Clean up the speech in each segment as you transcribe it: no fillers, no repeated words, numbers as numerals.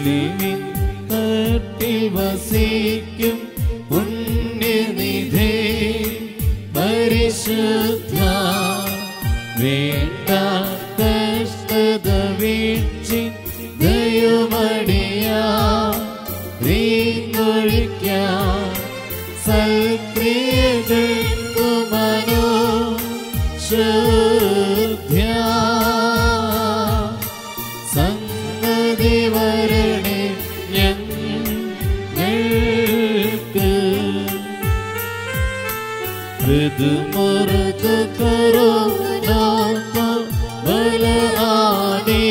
അലിവിൻ തട്ടിൽ വസിക്കും പുണ്യനിധേ പരിശുദ്ധ വേണ്ട കഷ്ടത വീഴ്ചി ദയുമടിയാ നീങ്ങൊഴിക്കാൻ സൽക്രിയകൾക്കു മനോ ശുദ്ധ്യാ സംഗതി വരണേ ഞങ്ങൾക്ക് മൃദുമൃദു കരുണാത്ത ബലആനി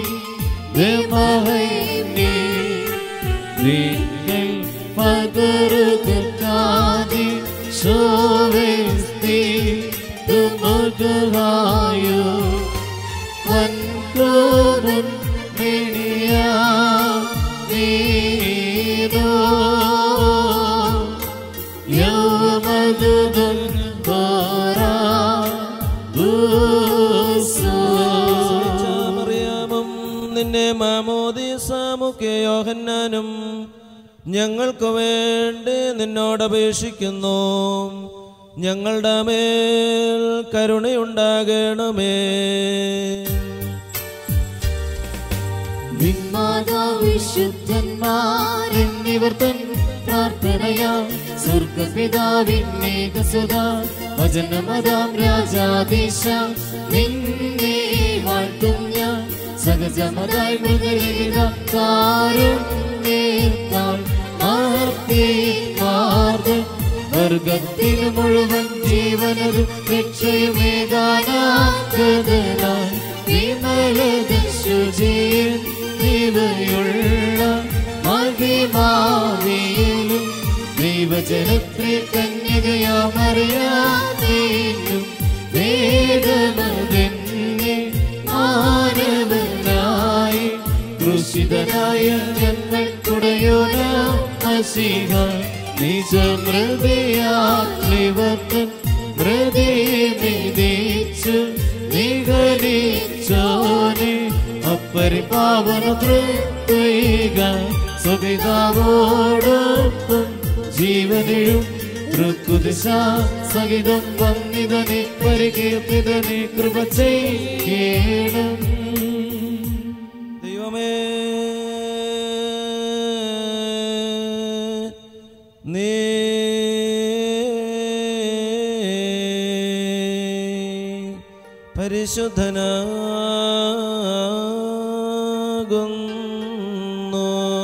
ദമഹൈനി ദിങ്ങൾ പകരുകാതി ശോവസ്തി തുമഗായോ വൻകോമൻ മിനിയാ നീനോ യോമദുദൻ പാരാ മറിയാമും നിന്നെ മാമോദീസാമുക്കെ യോഹന്നാനും ഞങ്ങൾക്ക് വേണ്ടി നിന്നോടപേക്ഷിക്കുന്നു. ഞങ്ങളുടെ മേൽ കരുണയുണ്ടാകണമേ. വിശുദ്ധന്മാരെന്നിവർ തൻ പ്രാർത്ഥനയാ സ്വർഗപിതാവിന്നേകസുതാ വചനമതാം രാജാധീശ നിന്നെ വാഴ്ത്തും ഞാൻ സഹജമതായി മൃഗകാരുണ്യേത്താൽ മാർദ്ദം വർഗത്തിനു മുഴുവൻ ജീവനതും രക്ഷയുമേകാനാഗതനായി വിമലദശുചിയിൽ ദിവയുള്ള മഹിമാവിയിലും ദൈവജനത്തെ കന്യകയാമറിയാമേറ്റും വേദമതെന്നെ മാനവനായി ക്രൂശിതനായ ഞങ്ങൾക്കുടയോനാം മശീഹ നിജമൃതിയാത്ലിവർത്തൻ ഹൃദയമിതിച്ചു നിഗളിച്ചോനെ അപ്പരിപാവന തൃത്വൈക സ്വപിതാവോടൊപ്പം ജീവനെഴും തൃക്കുദിശ സഹിതം വന്നിതനെ പരികീർത്തിതനെ കൃപ ചെയ്യണം. ദൈവമേ, നീ പരിശുദ്ധനാകുന്നു.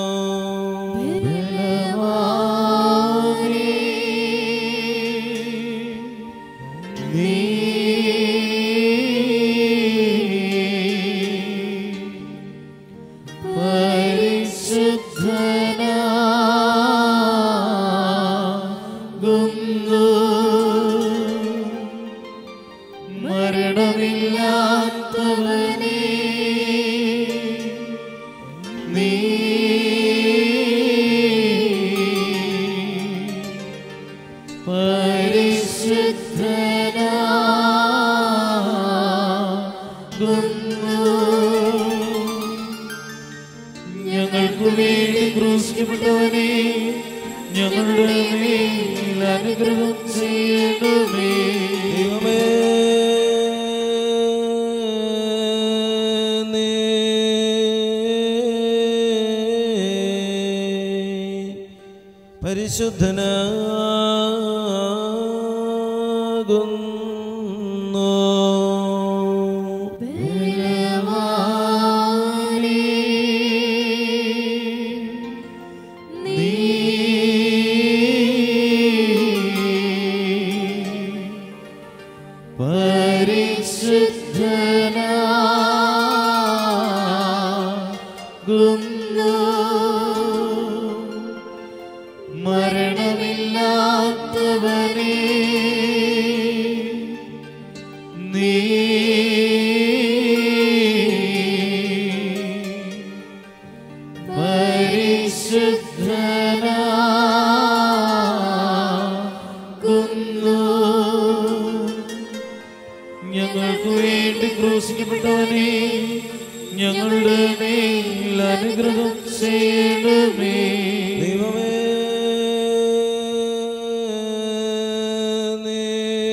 മരണമില്ലാത്തവനേ നീ പരിശുദ്ധനാകുന്നു. ഞങ്ങൾക്ക് വേണ്ടി ക്രൂശിക്കപ്പെട്ടവനേ ഞങ്ങളുടെ മേൽ അനുഗ്രഹം ചെയ്യണമേ. ദൈവമേ, നീ പരിശുദ്ധനാകുന്നു. പരിശുദ്ധനാകുന്നു. മരണമില്ലാത്തവനേ നീ പരിശുദ്ധനാകുന്നു. ഞങ്ങൾക്ക് വേണ്ടി ക്രൂശിക്കപ്പെട്ടവനേ ഞങ്ങളുടെ മേൽ അനുഗ്രഹം ചെയ്യണമേ. ചെയ്യണമേ. ദൈവമേ നീ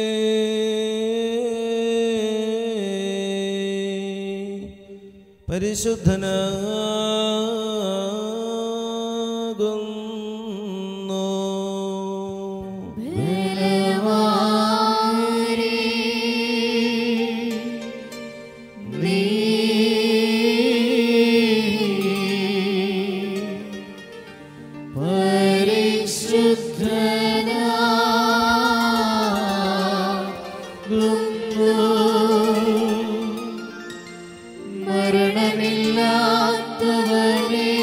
പരിശുദ്ധനാകുന്നു. ബലവാനേ, നീ പരിശുദ്ധനാകുന്നു. മരണമില്ലാത്തവനേ,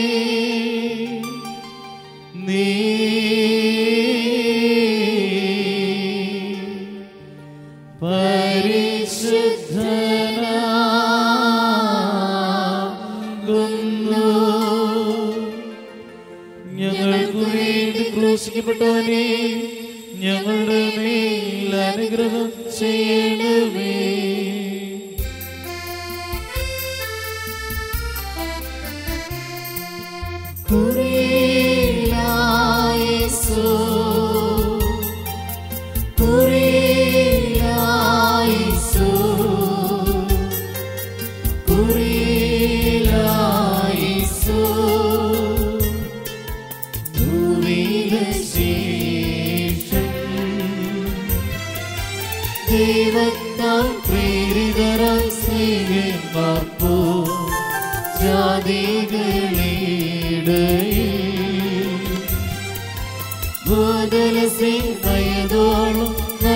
നീ പരിശുദ്ധനാകുന്നു. ഞങ്ങൾക്ക് വേണ്ടി ക്രൂശിക്കപ്പെട്ടവനേ, ഞങ്ങളുടെ മേൽ അനുഗ്രഹം ചെയ്യണമേ. കുരിയായേശു, കുരിയായേശു, കുരിയായേശു. ഭൂമിയിലശേഷം ദൈവത്താൽ പ്രേരിതരായി സ്നേഹമാർപ്പോ ജാതികളിടയിൽ ഭൂതലസേനയോളം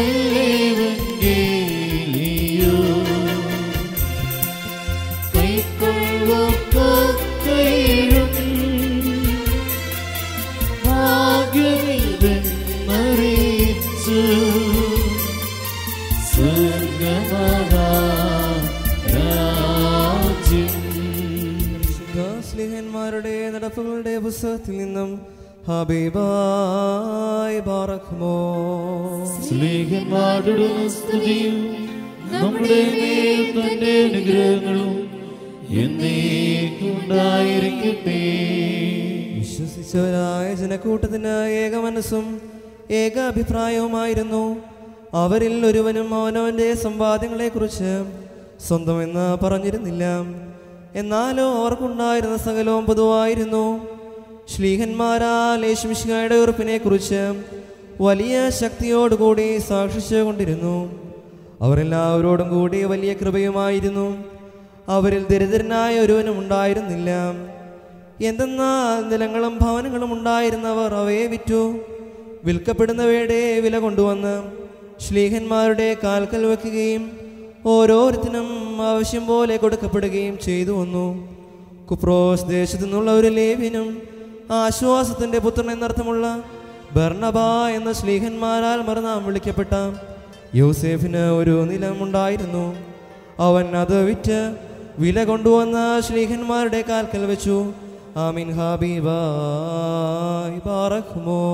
നല്ലേവങ്കേലിയോ കൈക്കൊള്ളും ഭാഗ്യമിതെന്നറിയിച്ചു സ്വർഗമഹാരാജ്യം. സ്ലിഹന്മാരുടെ നടപ്പുകളുടെ പുസ്തകത്തിൽ നിന്നും ഹബീബായി ബാറക്മോ. സ്നേഹന്മാരുടെ സ്തുതിയും നമ്മുടെ മേൽ തന്റെ അനുഗ്രഹങ്ങളും എന്നേക്കുണ്ടായിരിക്കട്ടെ. വിശ്വസിച്ചവരായ ജനക്കൂട്ടത്തിന് ഏക മനസ്സും ഏക അഭിപ്രായവുമായിരുന്നു. അവരിൽ ഒരുവനും അവനവൻ്റെ സമ്പാദ്യങ്ങളെക്കുറിച്ച് സ്വന്തമെന്ന് പറഞ്ഞിരുന്നില്ല. എന്നാലോ അവർക്കുണ്ടായിരുന്ന സകലവും പൊതുവായിരുന്നു. ശ്ലീഹന്മാരാൽ യേശുമിശിഹായുടെ ഉറപ്പിനെ കുറിച്ച് വലിയ ശക്തിയോടുകൂടി സാക്ഷിച്ചുകൊണ്ടിരുന്നു. അവരെല്ലാവരോടും കൂടി വലിയ കൃപയുമായിരുന്നു. അവരിൽ ദരിദ്രനായ ഒരുവനും ഉണ്ടായിരുന്നില്ല. എന്തെന്നാൽ നിലങ്ങളും ഭവനങ്ങളും ഉണ്ടായിരുന്നവർ അവയെ വിറ്റു വിൽക്കപ്പെടുന്നവയുടെ വില കൊണ്ടുവന്ന് ശ്ലീഹന്മാരുടെ കാൽക്കൽ വയ്ക്കുകയും ഓരോരുത്തരും ആവശ്യം പോലെ കൊടുക്കപ്പെടുകയും ചെയ്തു വന്നു. കുപ്രോസ് ദേശത്തു നിന്നുള്ള ഒരു ലേവ്യനും ആശ്വാസത്തിൻ്റെ പുത്രൻ എന്നർത്ഥമുള്ള ബർണബ എന്ന ശ്ലീഹന്മാരാൽ മറുനാം വിളിക്കപ്പെട്ട യോസേഫിന് ഒരു നിലമുണ്ടായിരുന്നു. അവൻ അത് വിറ്റ് വില കൊണ്ടുവന്ന ശ്ലീഹന്മാരുടെ കാൽക്കൽ വെച്ചു. ആമീൻ. ഹബീബായി ബാറക്മോ.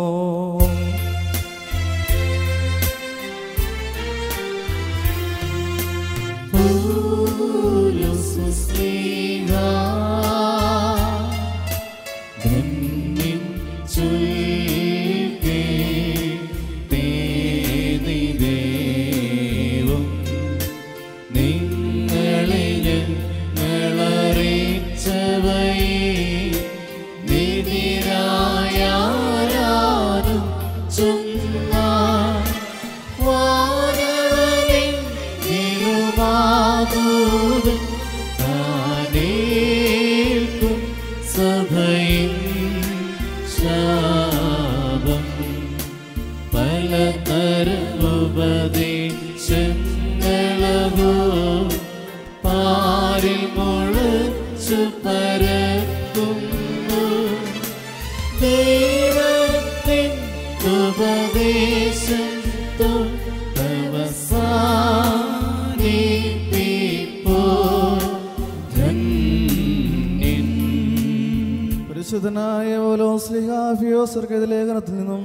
പരിശുദ്ധനായ ലേഖനത്തിൽ നിന്നും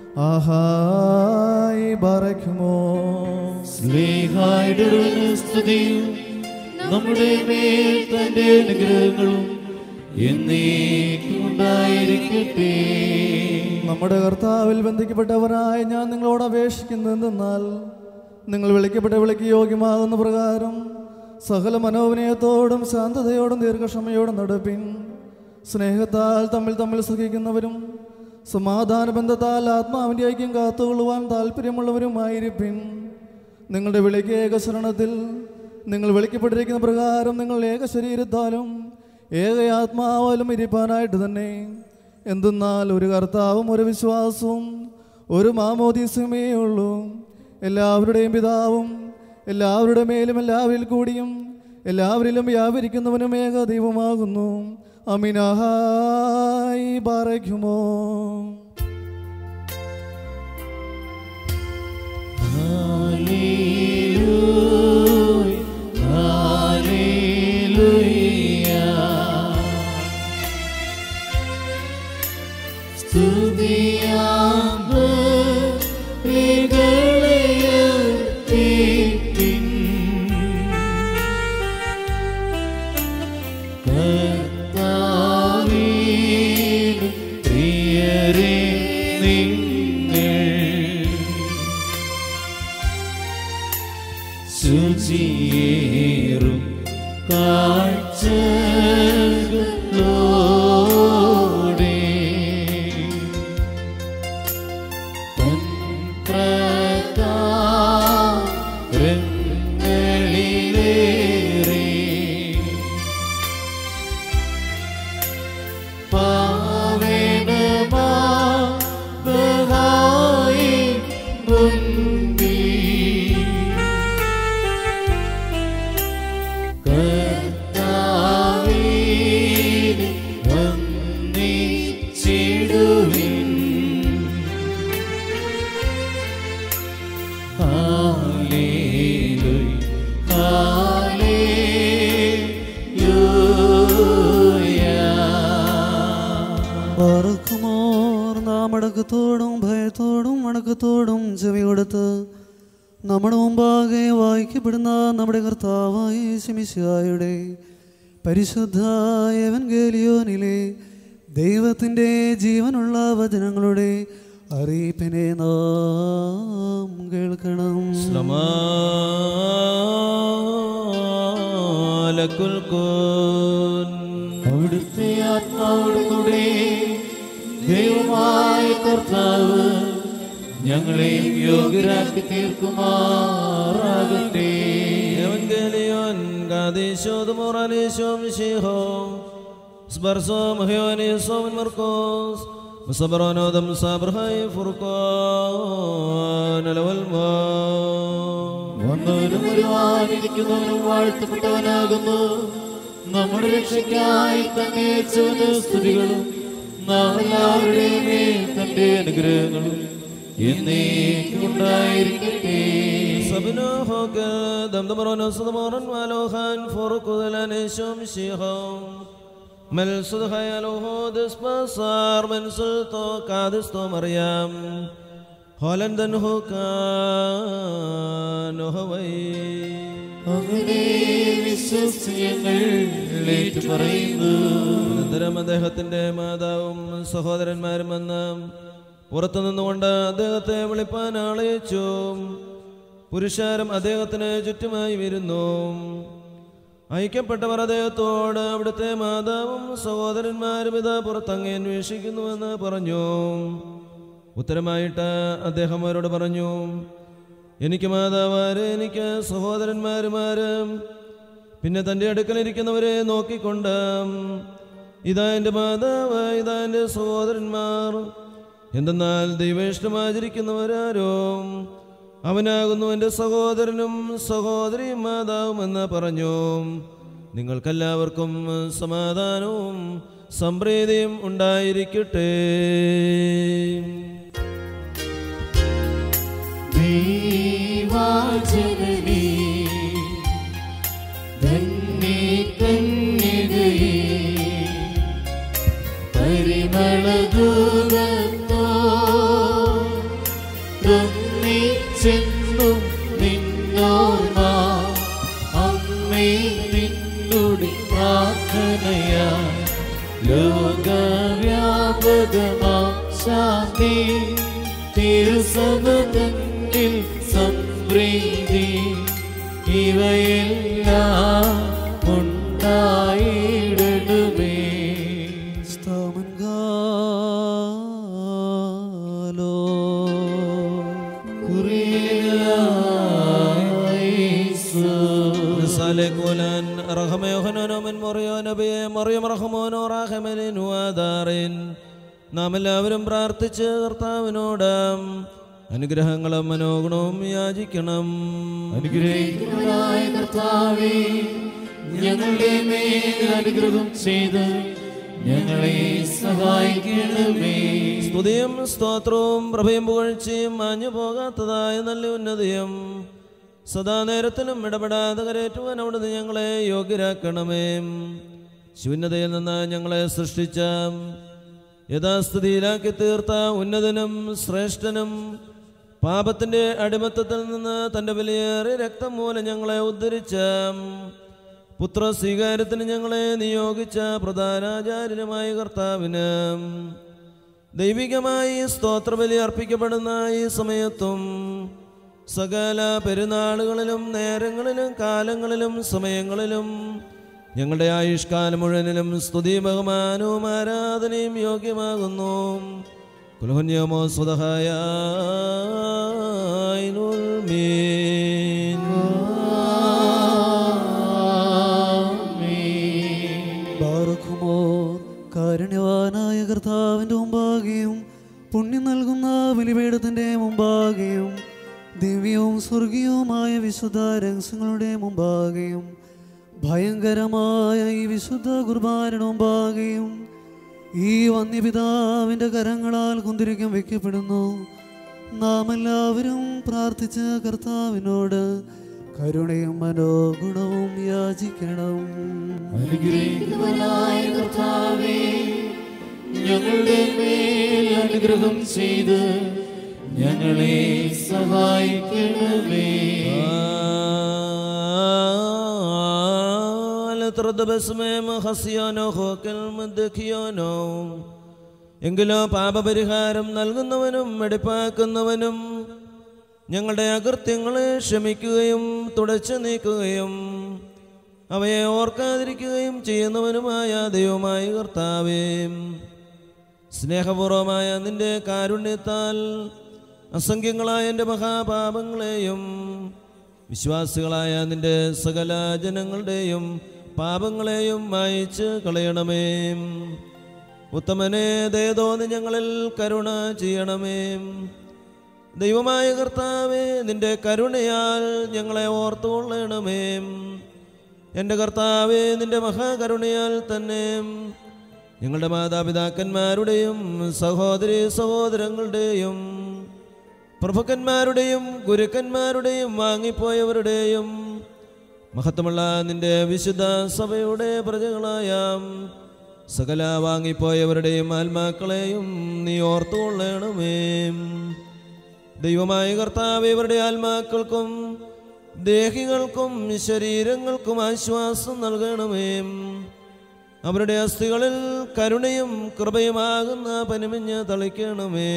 ആഹായി ബാറക്മോ. സ്നേഹായുടെ സ്തുതിയും നമ്മുടെ മേൽ തന്റെ അനുഗ്രഹങ്ങളും എന്നേക്കും ഉണ്ടായിരിക്കട്ടെ. നമ്മുടെ കർത്താവിൽ ബന്ധിക്കപ്പെട്ടവരായ ഞാൻ നിങ്ങളോട് അപേക്ഷിക്കുന്നതെന്നാൽ നിങ്ങൾ വിളിക്കപ്പെട്ട വിളിക്ക് യോഗ്യമാകുന്ന പ്രകാരം സകല മനോവിനയത്തോടും ശാന്തതയോടും ദീർഘക്ഷമയോടും നടപ്പിൻ. സ്നേഹത്താൽ തമ്മിൽ സുഖിക്കുന്നവരും സമാധാന ബന്ധത്താൽ ആത്മാവിൻ്റെ ഐക്യം കാത്തുകൊള്ളുവാൻ താല്പര്യമുള്ളവരുമായിരിപ്പിൻ. നിങ്ങളുടെ വിളിക്ക് ഏകശരണത്തിൽ നിങ്ങൾ വിളിക്കപ്പെട്ടിരിക്കുന്ന പ്രകാരം നിങ്ങൾ ഏക ശരീരത്താലും ഏക ആത്മാവാലും ഇരിപ്പാനായിട്ട് തന്നെ. എന്തെന്നാൽ ഒരു കർത്താവും ഒരു വിശ്വാസവും ഒരു മാമോദീസമേ ഉള്ളൂ. എല്ലാവരുടെയും പിതാവും എല്ലാവരുടെ മേലും എല്ലാവരിൽ കൂടിയും എല്ലാവരിലും വ്യാപരിക്കുന്നവനും ഏക ദൈവമാകുന്നു. അമിനായി ബാറയ്ക്കുമോ. ശുചിയേറും കാഴ്ചകളോടെ തന്ത്രങ്ങളിലേറെ പാവനമായി മുൻപിൽ കർത്താവിനെ വന്ദിച്ചിടുവിൻ. Hallelujah hallelujah. പാർക്കുമോർ നാം അടക്കത്തോടും ഭയത്തോടും അടക്കത്തോടും ചെവി കൊടുത്ത് നമ്മുടെ മുമ്പാകെ വായിക്കപ്പെടുന്ന നമ്മുടെ കർത്താവായ ശിമിശിഹായുടെ പരിശുദ്ധ എവൻഗേലിയോനിലെ ദൈവത്തിൻ്റെ ജീവനുള്ള വചനങ്ങളുടെ അറിയിപ്പിനെ നാം കേൾക്കണം. അവിടുത്തെ ആത്മാവോടുകൂടെ ദൈവമായ കർത്താവ് ഞങ്ങളെയും യോഗ്യരാക്കി തീർക്കുമാറാകട്ടെ. Evangelion Gadisho the Moranisho Mishiho Sbarso Mahionis of Marcos Musabarano the Musabrahai Furqan Alawalma. വന്നവനും വരുവാനിരിക്കുന്നവനും വാഴ്ത്തപ്പെട്ടവനാകുന്നു. നമ്മുടെ രക്ഷയ്ക്കായി തന്നെ അയച്ചവന് സ്തുതികളും നാം എല്ലാവരുടെയും മേൽ തന്റെ അനുഗ്രഹങ്ങളും എന്നേക്കും ഉണ്ടായിരിക്കട്ടെ. Sabino Hoka Damdamaronos the Moran Malohan Furkudalanishum Shihom Mel Sudhayaloho Despasar Mensulto Kadisto Mariam Holland and Hoka no Hawaii. അങ്ങനെ വിശ്വസിച്ച് ഞങ്ങൾ ഏറ്റുപറയുന്നു. അനന്തരം അദ്ദേഹത്തിന്റെ മാതാവും സഹോദരന്മാരും വന്ന് പുറത്തുനിന്നുകൊണ്ട് അദ്ദേഹത്തെ വിളിപ്പാൻ ആളയച്ചു. പുരുഷാരം അദ്ദേഹത്തിന് ചുറ്റുമായി വരുന്നു. ഐക്യപ്പെട്ടവർ അദ്ദേഹത്തോട് അവിടുത്തെ മാതാവും സഹോദരന്മാരും ഇതാ പുറത്തങ്ങേ അന്വേഷിക്കുന്നുവെന്ന് പറഞ്ഞു. ഉത്തരമായിട്ട് അദ്ദേഹം അവരോട് പറഞ്ഞു, എനിക്ക് മാതാവാര്, എനിക്ക് സഹോദരന്മാരുമാരും, പിന്നെ തൻ്റെ അടുക്കലിരിക്കുന്നവരെ നോക്കിക്കൊണ്ട് ഇതാ എൻ്റെ മാതാവ്, ഇതാ എൻ്റെ സഹോദരന്മാർ. എന്തെന്നാൽ ദൈവേഷ്ടമാചരിക്കുന്നവരാരോ അവനാകുന്നു എൻ്റെ സഹോദരനും സഹോദരിയും മാതാവുമെന്ന് പറഞ്ഞു. നിങ്ങൾക്കെല്ലാവർക്കും സമാധാനവും സംപ്രീതിയും ഉണ്ടായിരിക്കട്ടെ. ദൈവജനനീ ധന്യേ കന്യകയേ പരിമളദൂതത്തോന്നിച്ചെന്നും നിന്നോർമ്മ അമ്മേ നിന്നുടെ പ്രാർത്ഥനയാ ലോകവ്യാപകമായി ശാശ്വതമാം ശാന്തി തിരുസഭതന്നിൽ സംപ്രീതി ഇവയെല്ലാം ഉണ്ടായിടണമേ. സ്തോമൻകാലോ Salekulan Rahamehonomen Morionabe Moriam Rahamono Rahamelin Wadarin നാം എല്ലാവരും പ്രാർത്ഥിച്ച് കർത്താവിനോട് അനുഗ്രഹങ്ങളും മനോഗുണവും യാചിക്കണം. അനുഗ്രഹിക്കുന്നതായ കർത്താവേ, ഞങ്ങളുടെ മേൽ അനുഗ്രഹം ചെയ്ത് ഞങ്ങളെ സഹായിക്കണമേ. സ്തുതിയും സ്തോത്രവും പ്രഭയും പുകഴ്ചയും മാഞ്ഞു പോകാത്തതായ നല്ല ഉന്നതിയും സദാ നേരത്തിലും ഇടപെടാതെ കരേറ്റുവാൻ അവിടുന്ന് ഞങ്ങളെ യോഗ്യരാക്കണമേ. ശൂന്യതയിൽ നിന്ന് ഞങ്ങളെ സൃഷ്ടിച്ച യഥാസ്ഥിതിയിലാക്കി തീർത്ത ഉന്നതനും ശ്രേഷ്ഠനും പാപത്തിൻ്റെ അടിമത്തത്തിൽ നിന്ന് തൻ്റെ വിലയേറിയ രക്തം മൂലം ഞങ്ങളെ ഉദ്ധരിച്ച പുത്ര സ്വീകാര്യത്തിന് ഞങ്ങളെ നിയോഗിച്ച പ്രധാനാചാര്യനുമായ കർത്താവിന് ദൈവികമായി സ്തോത്രബലി അർപ്പിക്കപ്പെടുന്ന ഈ സമയത്തും സകല പെരുന്നാളുകളിലും നേരങ്ങളിലും കാലങ്ങളിലും സമയങ്ങളിലും ഞങ്ങളുടെ ആയുഷ്കാലം മുഴുവനിലും സ്തുതി ബഹുമാനവും ആരാധനയും യോഗ്യമാകുന്നു. കുൽഹുന്യമോ സ്വതഹായ കാരുണ്യവാനായ കർത്താവിൻ്റെ മുമ്പാകെയും പുണ്യം നൽകുന്ന ബലിപീഠത്തിൻ്റെ മുമ്പാകെയും ദിവ്യവും സ്വർഗീയവുമായ വിശുദ്ധ രഹസ്യങ്ങളുടെ മുമ്പാകെയും ഭയങ്കരമായ ഈ വിശുദ്ധ കുർബാനയുടെ മുമ്പാകെയും ഈ വന്യപിതാവിൻ്റെ കരങ്ങളാൽ കുന്തിരിക്കം വയ്ക്കപ്പെടുന്നു. നാം എല്ലാവരും പ്രാർത്ഥിച്ച കർത്താവിനോട് കരുണയും മനോഗുണവും യാചിക്കണം. അനുഗ്രഹിക്കുന്നവനായ കർത്താവേ, ഞങ്ങളുടെ മേൽ അനുഗ്രഹം ചെയ്ത് ഞങ്ങളെ സഹായിക്കണമേ. എങ്കിലോ പാപപരിഹാരം നൽകുന്നവനും വെടിപ്പാക്കുന്നവനും ഞങ്ങളുടെ അകൃത്യങ്ങളെ ക്ഷമിക്കുകയും തുടച്ചു നീക്കുകയും അവയെ ഓർക്കാതിരിക്കുകയും ചെയ്യുന്നവനുമായ ദൈവമായ കർത്താവേ, സ്നേഹപൂർവമായ നിന്റെ കാരുണ്യത്താൽ അസംഖ്യങ്ങളായ എൻ്റെ മഹാപാപങ്ങളെയും വിശ്വാസികളായ നിന്റെ സകല ജനങ്ങളുടെയും പാപങ്ങളെയും മായിച്ച് കളയണമേ. ഉത്തമനെ ദയതോന്നി ഞങ്ങളിൽ കരുണ ചെയ്യണമേ. ദൈവമായ കർത്താവേ, നിന്റെ കരുണയാൽ ഞങ്ങളെ ഓർത്തുകൊള്ളണമേ. എൻ്റെ കർത്താവേ, നിന്റെ മഹാകരുണയാൽ തന്നെ ഞങ്ങളുടെ മാതാപിതാക്കന്മാരുടെയും സഹോദരി സഹോദരങ്ങളുടെയും പ്രഭുക്കന്മാരുടെയും ഗുരുക്കന്മാരുടെയും വാങ്ങിപ്പോയവരുടെയും മഹത്വമുള്ള നിന്റെ വിശുദ്ധ സഭയുടെ പ്രജകളായ സകല വാങ്ങിപ്പോയവരുടെയും ആത്മാക്കളെയും നീ ഓർത്തുകൊള്ളണമേ. ദൈവമായ കർത്താവേ, ഇവരുടെ ആത്മാക്കൾക്കും ദേഹികൾക്കും ശരീരങ്ങൾക്കും ആശ്വാസം നൽകണമേ. അവരുടെ അസ്ഥികളിൽ കരുണയും കൃപയുമാകുന്ന പനിമഞ്ഞ് തളിക്കണമേ.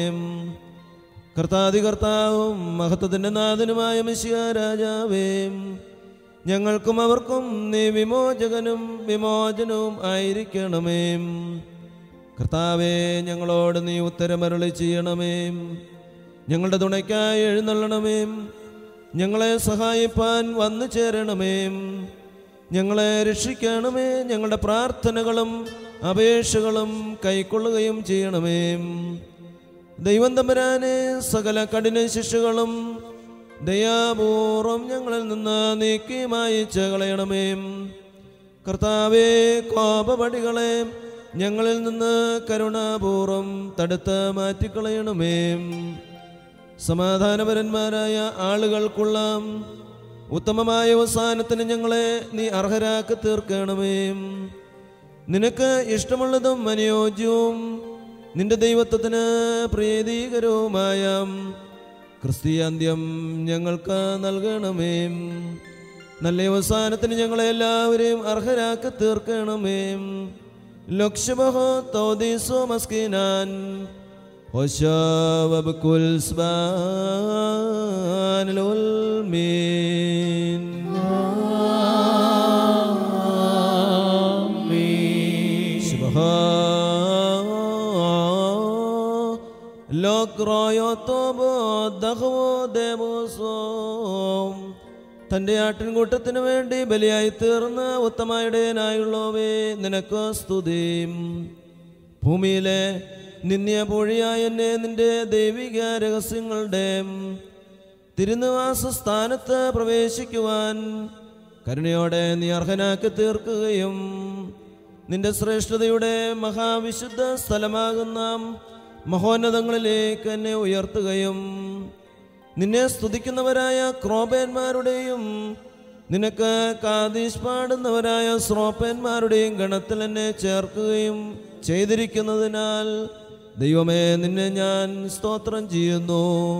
കർത്താവും മഹത്വത്തിൻ്റെ നാഥനുമായ മിശിഹാ രാജാവേ, ഞങ്ങൾക്കും അവർക്കും നീ വിമോചകനും വിമോചനവും ആയിരിക്കണമേ. കർത്താവേ, ഞങ്ങളോട് നീ ഉത്തരമരുളി ചെയ്യണമേ. ഞങ്ങളുടെ തുണയ്ക്കായി എഴുന്നള്ളണമേ. ഞങ്ങളെ സഹായിപ്പാൻ വന്നു ചേരണമേ. ഞങ്ങളെ രക്ഷിക്കണമേ. ഞങ്ങളുടെ പ്രാർത്ഥനകളും അപേക്ഷകളും കൈക്കൊള്ളുകയും ചെയ്യണമേ. ദൈവം തമ്പുരാനെ, സകല കഠിന ശിക്ഷകളും ദയാപൂർവം ഞങ്ങളിൽ നിന്ന് നീക്കി മായിച്ച് കളയണമേ. കർത്താവേ, കോപപടികളെ ഞങ്ങളിൽ നിന്ന് കരുണാപൂർവം തടുത്ത് മാറ്റിക്കളയണമേ. സമാധാനപരന്മാരായ ആളുകൾക്കുള്ള ഉത്തമമായ അവസാനത്തിന് ഞങ്ങളെ നീ അർഹരാക്കി തീർക്കണമേ. നിനക്ക് ഇഷ്ടമുള്ളതും അനുയോജ്യവും നിന്റെ ദൈവത്വത്തിന് പ്രീതികരവുമായ ക്രിസ്തീയാന്ത്യം ഞങ്ങൾക്ക് നൽകണമേ. നല്ല അവസാനത്തിന് ഞങ്ങളെ എല്ലാവരെയും അർഹരാക്കി തീർക്കണമേ. ലക്ഷബഹോ തൗദീസോ മസ്കിനാൻ ഹോശാവ ബകുൽ സ്ബാനിലുൽ മീൻ തൻ്റെ ആട്ടിൻകൂട്ടത്തിനു വേണ്ടി ബലിയായി തീർന്ന ഉത്തമയുടേനായുള്ളവേ നിനക്ക് സ്തുതി. ഭൂമിയിലെ നിന്ദ്യപൂഴിയായ എന്നെ നിന്റെ ദൈവിക രഹസ്യങ്ങളുടെ തിരുനിവാസ സ്ഥാനത്ത് പ്രവേശിക്കുവാൻ കരുണയോടെ നീ അർഹനാക്കി തീർക്കുകയും നിന്റെ ശ്രേഷ്ഠതയുടെ മഹാവിശുദ്ധ സ്ഥലമാകുന്ന മഹോന്നതങ്ങളിലേക്ക് എന്നെ ഉയർത്തുകയും നിന്നെ സ്തുതിക്കുന്നവരായ ക്രോപന്മാരുടെയും നിനക്ക് കാദീശ് പാടുന്നവരായ ശ്രോപ്പന്മാരുടെയും ഗണത്തിൽ എന്നെ ചേർക്കുകയും ചെയ്തിരിക്കുന്നതിനാൽ ദൈവമേ നിന്നെ ഞാൻ സ്തോത്രം ചെയ്യുന്നു.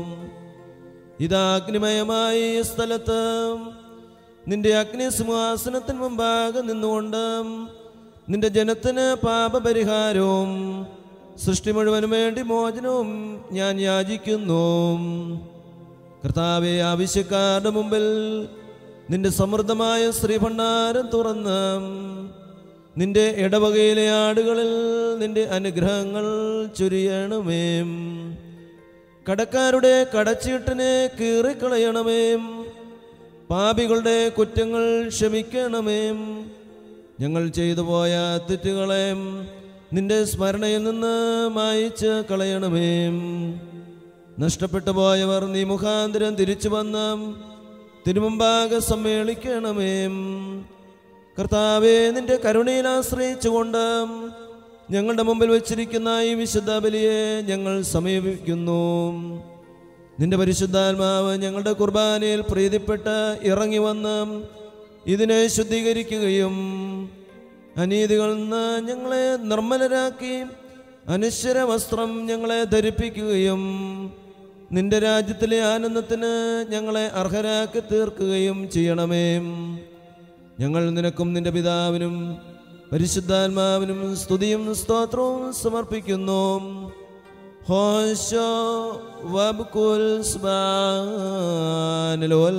ഇതാ അഗ്നിമയമായ ഈ സ്ഥലത്ത് നിന്റെ അഗ്നിസിംഹാസനത്തിന് മുമ്പാകെ നിന്നുകൊണ്ട് നിന്റെ ജനത്തിന് പാപപരിഹാരവും സൃഷ്ടി മുഴുവനും വേണ്ടി മോചനവും ഞാൻ യാചിക്കുന്നു. കർത്താവെ, ആവശ്യക്കാരുടെ മുമ്പിൽ നിന്റെ സമൃദ്ധമായ ശ്രീഭണ്ഡാരം തുറന്ന് നിന്റെ ഇടവകയിലെ ആടുകളിൽ നിന്റെ അനുഗ്രഹങ്ങൾ ചൊരിയണമേ. കടക്കാരുടെ കടച്ചീട്ടിനെ കീറിക്കളയണമേ. പാപികളുടെ കുറ്റങ്ങൾ ക്ഷമിക്കണമേ. ഞങ്ങൾ ചെയ്തു പോയ തെറ്റുകളെ നിന്റെ സ്മരണയിൽ നിന്ന് മായിച്ച് കളയണമേ. നഷ്ടപ്പെട്ടു പോയവർ നീ മുഖാന്തരം തിരിച്ചു വന്ന് തിരുമുമ്പാകെ സമ്മേളിക്കണമേ. കർത്താവെ, നിന്റെ കരുണയിൽ ആശ്രയിച്ചുകൊണ്ട് ഞങ്ങളുടെ മുമ്പിൽ വച്ചിരിക്കുന്ന ഈ വിശുദ്ധ ബലിയെ ഞങ്ങൾ സമീപിക്കുന്നു. നിന്റെ പരിശുദ്ധാത്മാവ് ഞങ്ങളുടെ കുർബാനയിൽ പ്രീതിപ്പെട്ട് ഇറങ്ങി വന്ന് ഇതിനെ ശുദ്ധീകരിക്കുകയും അനീതികളിൽ നിന്ന് ഞങ്ങളെ നിർമ്മലരാക്കി അനശ്വര വസ്ത്രം ഞങ്ങളെ ധരിപ്പിക്കുകയും നിന്റെ രാജ്യത്തിലെ ആനന്ദത്തിന് ഞങ്ങളെ അർഹരാക്കി തീർക്കുകയും ചെയ്യണമേ. ഞങ്ങൾ നിനക്കും നിന്റെ പിതാവിനും പരിശുദ്ധാത്മാവിനും സ്തുതിയും സ്തോത്രവും സമർപ്പിക്കുന്നു. ഹോശോ വബ്കുൽ സ്ബാനിലുൽ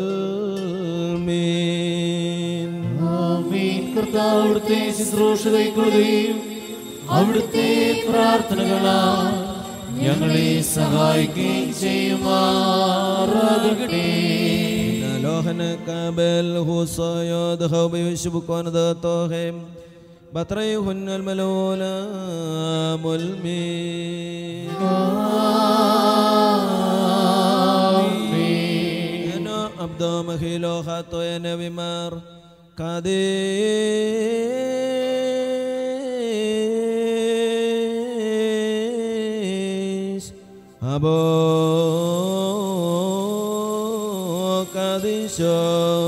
മീൻ. ആമീൻ. കർത്താവ് അവിടുത്തെ ശുശ്രൂഷ കൈക്കൊള്ളുകയും അവിടുത്തെ പ്രാർത്ഥനകളാൽ ഞങ്ങളെ സഹായിക്കുകയും ചെയ്യുമാറാകട്ടെ. ലോഹന കാബൽ ഹുസയോദ് ഹൗബിയുശുബുക്കോനദ തോഹം ബത്രയുഹുന്നൽ മലോല മുൽമീൻ. ആമീൻ. അബ്ദോ മഹിലോ ഖാത്തോയ നബിമാർ കാദേശ് അബോ കാദിശോ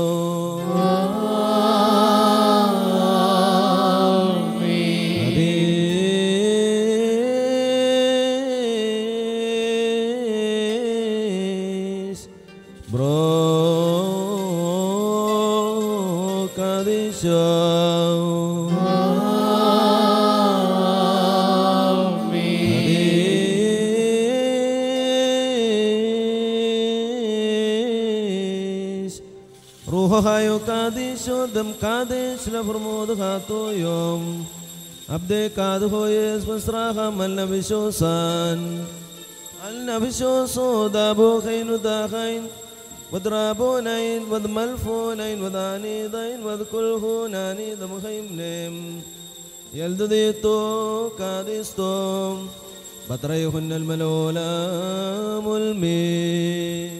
روحايو كاديشو دم كاديش لفرمود خاتو يوم أبدي كاد هويس مسراها من نبيشو سان النبيشو سودابو خينو داخين ودرابو نين ودملفو نين وداني دين ودكلهو ناني دم خيم نيم يلدو ديتو كاديستو بطريهن الملولا ملمين.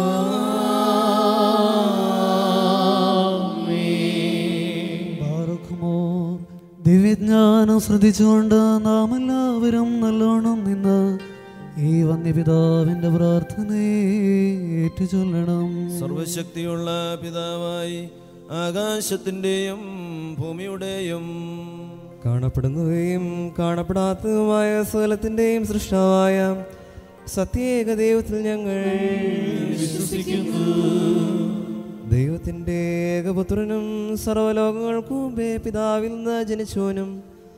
ദിവ്യജ്ഞാനം ശ്രദ്ധിച്ചുകൊണ്ട് നാം എല്ലാവരും നല്ലോണം നിന്ന് ഈ വന്യപിതാവിന്റെ പ്രാർത്ഥനയെ ഏറ്റുചൊല്ലണം. സർവശക്തിയുള്ള പിതാവായി ആകാശത്തിന്റെയും ഭൂമിയുടെയും കാണപ്പെടുന്നതും കാണപ്പെടാത്തതുമായ സകലത്തിന്റെയും സൃഷ്ടാവായ സത്യേക ദൈവത്തിൽ ഞങ്ങൾ വിശ്വസിക്കുന്നു. ദൈവത്തിൻ്റെ ഏകപുത്രനും സർവ്വലോകങ്ങൾക്കും മുമ്പേ പിതാവിൽ നിന്ന് ജനിച്ചവനും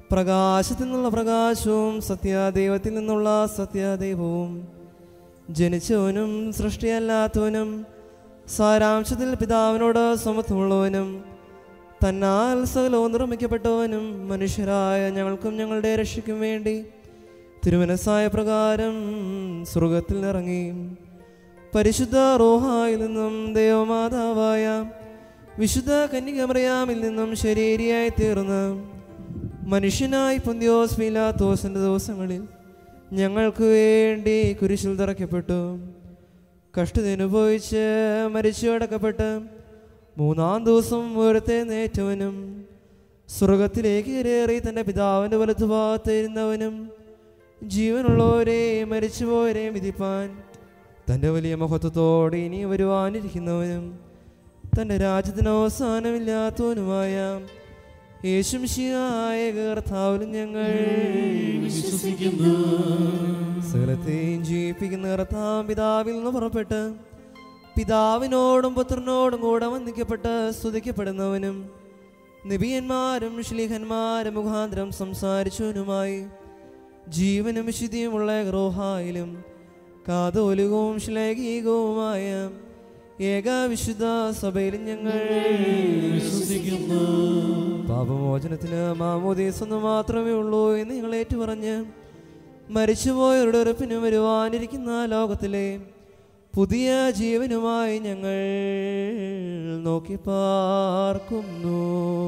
പ്രകാശത്തിൽ നിന്നുള്ള പ്രകാശവും സത്യാദൈവത്തിൽ നിന്നുള്ള സത്യാദൈവവും, ജനിച്ചവനും സൃഷ്ടിയല്ലാത്തവനും സാരാംശത്തിൽ പിതാവിനോട് സമത്വമുള്ളവനും തന്നാൽ സകലവും നിർമ്മിക്കപ്പെട്ടവനും മനുഷ്യരായ ഞങ്ങൾക്കും ഞങ്ങളുടെ രക്ഷയ്ക്കും വേണ്ടി തിരുമനസ്സായ പ്രകാരം സ്വർഗത്തിൽ ഇറങ്ങി പരിശുദ്ധ റൂഹായിൽ നിന്നും ദൈവമാതാവായ വിശുദ്ധ കന്യകമറിയാമിൽ നിന്നും ശരീരിയായി തീർന്ന് മനുഷ്യനായി പൊന്തിയോസ് പീലാത്തോസിന്റെ ദിവസങ്ങളിൽ ഞങ്ങൾക്ക് വേണ്ടി കുരിശിൽ തറയ്ക്കപ്പെട്ടു. കഷ്ടതനുഭവിച്ച് മരിച്ചു അടക്കപ്പെട്ട് മൂന്നാം ദിവസം ഉയർത്തെഴുന്നേറ്റവനും സ്വർഗത്തിലേക്ക് കയറി തൻ്റെ പിതാവിൻ്റെ വലതുഭാഗത്തിരുന്നവനും ജീവനുള്ളവരെ മരിച്ചുപോയവരെയും വിധിപ്പാൻ തൻ്റെ വലിയ മഹത്വത്തോടെ ഇനി വരുവാനിരിക്കുന്നവനും തൻ്റെ രാജ്യത്തിന് അവസാനമില്ലാത്തവനുമായ യേശുമിശിഹായ കർത്താവിലും ഞങ്ങൾ വിശ്വസിക്കുന്നു. സകലത്തെയും ജീവിപ്പിക്കുന്ന കർത്താവ് പിതാവിൽ നിന്ന് പുറപ്പെട്ട് പിതാവിനോടും പുത്രനോടും കൂടെ വന്ദിക്കപ്പെട്ട് സ്തുതിക്കപ്പെടുന്നവനും നബിയന്മാരും ശ്ലീഹന്മാരും മുഖാന്തരം സംസാരിച്ചവനുമായി ജീവനും വിശുദ്ധിയുമുള്ള റൂഹായിലും കാതോലികവും ശ്ലേഖീകവുമായ ഏകവിശുദ്ധ സഭയിലും ഞങ്ങൾ വിശ്വസിക്കുന്നു. പാപമോചനത്തിന് മാമോദീസ് ഒന്ന് മാത്രമേ ഉള്ളൂ എന്ന് നിങ്ങൾ ഏറ്റുപറഞ്ഞ് മരിച്ചുപോയവരുടെ ഉറപ്പിന് വരുവാനിരിക്കുന്ന ലോകത്തിലെ പുതിയ ജീവനുമായി ഞങ്ങൾ നോക്കി പാർക്കുന്നു.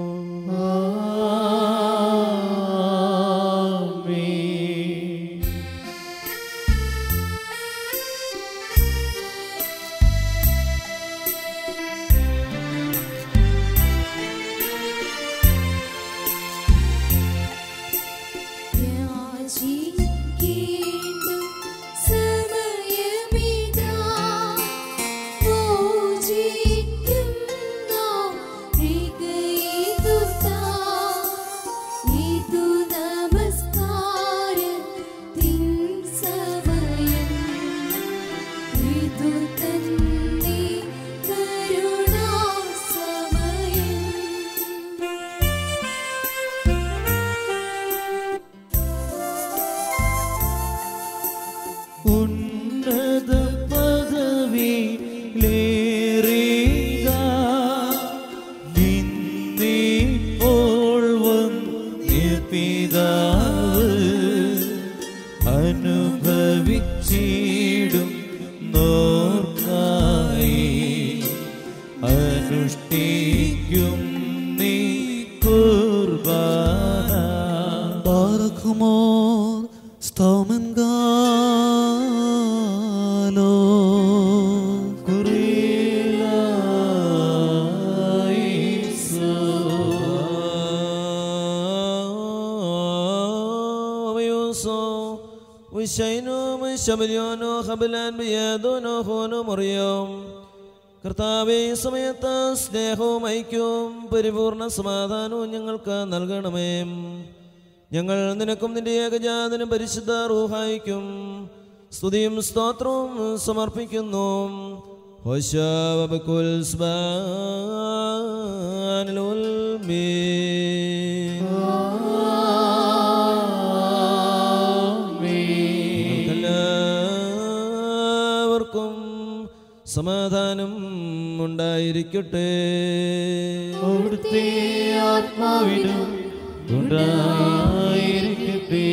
കർത്താവേ, സമയത്ത് സ്നേഹവും ഐക്യവും പരിപൂർണ സമാധാനവും ഞങ്ങൾക്ക് നൽകണമേ. ഞങ്ങൾ നിനക്കും നിന്റെ ഏകജാതനും പരിശുദ്ധ റൂഹായിക്കും സ്തുതിയും സ്തോത്രവും സമർപ്പിക്കുന്നു. എല്ലാവർക്കും സമാധാനം ഉണ്ടായിരിക്കട്ടെ. അവിടുത്തെ ആത്മാവിനും ഉണ്ടായിരിക്കട്ടെ.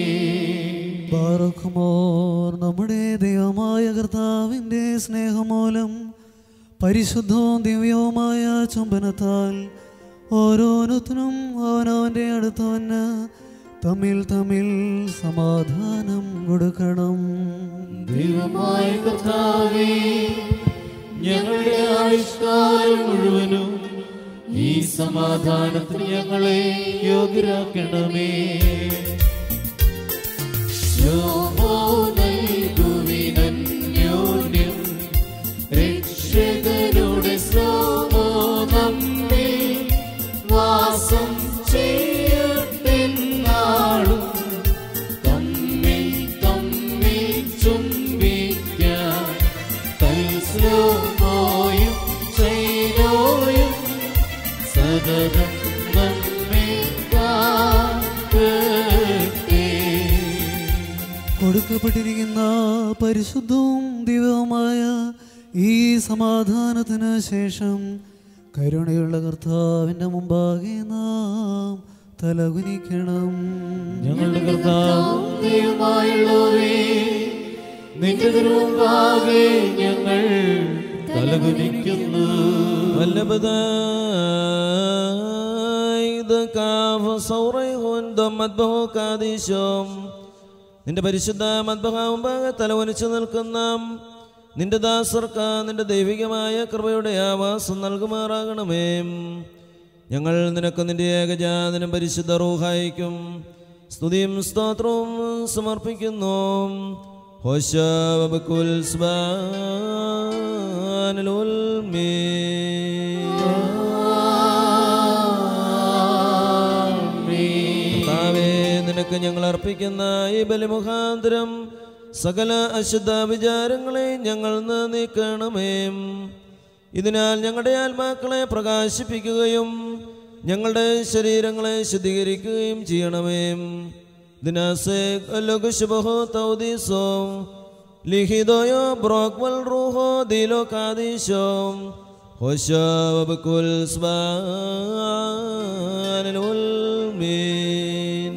ബാറഖ്മോർ നമ്മുടെ ദൈവമായ കർത്താവിൻ്റെ സ്നേഹമൂലം പരിശുദ്ധവും ദിവ്യവുമായ ചുംബനത്താൽ ഓരോരുത്തരും അവനവൻ്റെ അടുത്തവന് തമ്മിൽ തമ്മിൽ സമാധാനം കൊടുക്കണം. ദൈവമായ കർത്താവേ, ഞങ്ങളുടെ ആയുഷ്കാലം മുഴുവനും ഈ സമാധാനത്തിന് ഞങ്ങളെ യോഗ്യരാക്കണമേ. നൽകുവിനന്യോന്യം രക്ഷകരുടെ ശ്ലോമോ നമ്മിൽ വാസം ചെയ്യട്ടെന്നാളും തമ്മിൽ തമ്മിൽ ചുംബിക്കാൻ തൽസ്ലോമോയും ചൈനോയും സതതം നമ്മെ കാത്ത് കൊടുക്കപ്പെട്ടിരിക്കുന്ന പരിശുദ്ധവും ദിവ്യവുമായ ഈ സമാധാനത്തിന് ശേഷം കരുണയുള്ള കർത്താവിൻ്റെ മുമ്പാകെ നാം തലകുനിക്കണം. ഞങ്ങളുടെ കർത്താവും ദൈവമായുള്ളവരേ, നിന്റെ തിരുമുമ്പാകെ ഞങ്ങൾ തലകുനിക്കുന്നു. നിന്റെ പരിശുദ്ധ മദ്ബഹ മുമ്പാകെ തലവനിച്ചു നിൽക്കുന്ന നിന്റെ ദാസർക്ക് നിന്റെ ദൈവികമായ കൃപയുടെ ആവാസം നൽകുമാറാകണമേ. ഞങ്ങൾ നിനക്ക് നിന്റെ ഏകജാതനും പരിശുദ്ധ റൂഹായിക്കും സ്തുതിയും സ്തോത്രവും സമർപ്പിക്കുന്നു. ഹോശാവ ബകുൽ സ്ബാനുൽ ഉൽമീ. കർത്താവേ, നിനക്ക് ഞങ്ങൾ അർപ്പിക്കുന്ന ഈ ബലിമുഖാന്തരം സകല അശുദ്ധ വിചാരങ്ങളെ ഞങ്ങൾ നീക്കണമേ. ഇതിനാൽ ഞങ്ങളുടെ ആത്മാക്കളെ പ്രകാശിപ്പിക്കുകയും ഞങ്ങളുടെ ശരീരങ്ങളെ ശുദ്ധീകരിക്കുകയും ചെയ്യണമേ. ലിഖിതോയോ ബ്രോക്വൽ റൂഹോ ദിലോ കാദീശോ ഹോശാവബകുൽ സ്ബാനുൽ ഉൽമീൻ.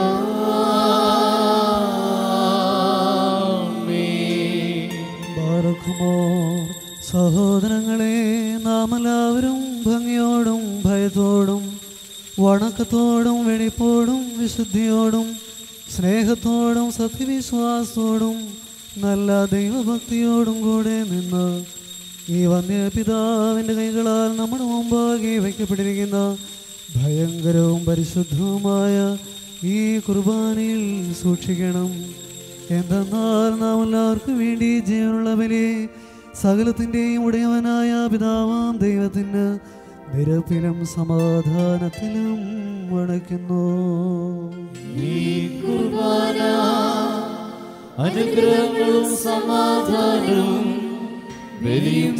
സഹോദരങ്ങളെ, നാം എല്ലാവരും ഭംഗിയോടും ഭയത്തോടും വണക്കത്തോടും വെടിപ്പോടും വിശുദ്ധിയോടും സ്നേഹത്തോടും സത്യവിശ്വാസത്തോടും നല്ല ദൈവഭക്തിയോടും കൂടെ നിന്ന് ഈ വന്യപിതാവിൻ്റെ കൈകളാൽ നമ്മുടെ മുമ്പാകെ വയ്ക്കപ്പെട്ടിരിക്കുന്ന ഭയങ്കരവും പരിശുദ്ധവുമായ ഈ കുർബാനയിൽ സൂക്ഷിക്കണം. എന്തെന്നാൽ നാം എല്ലാവർക്കും വേണ്ടി ജീവനുള്ള ബലി സകലത്തിൻ്റെയും ഉടയവനായ പിതാവാം ദൈവത്തിന് നിരപ്പിലും സമാധാനത്തിലും വണയ്ക്കുന്നു. ഈ കുർബാന അനുഗ്രഹങ്ങളും സമാധാനവും ബലിയും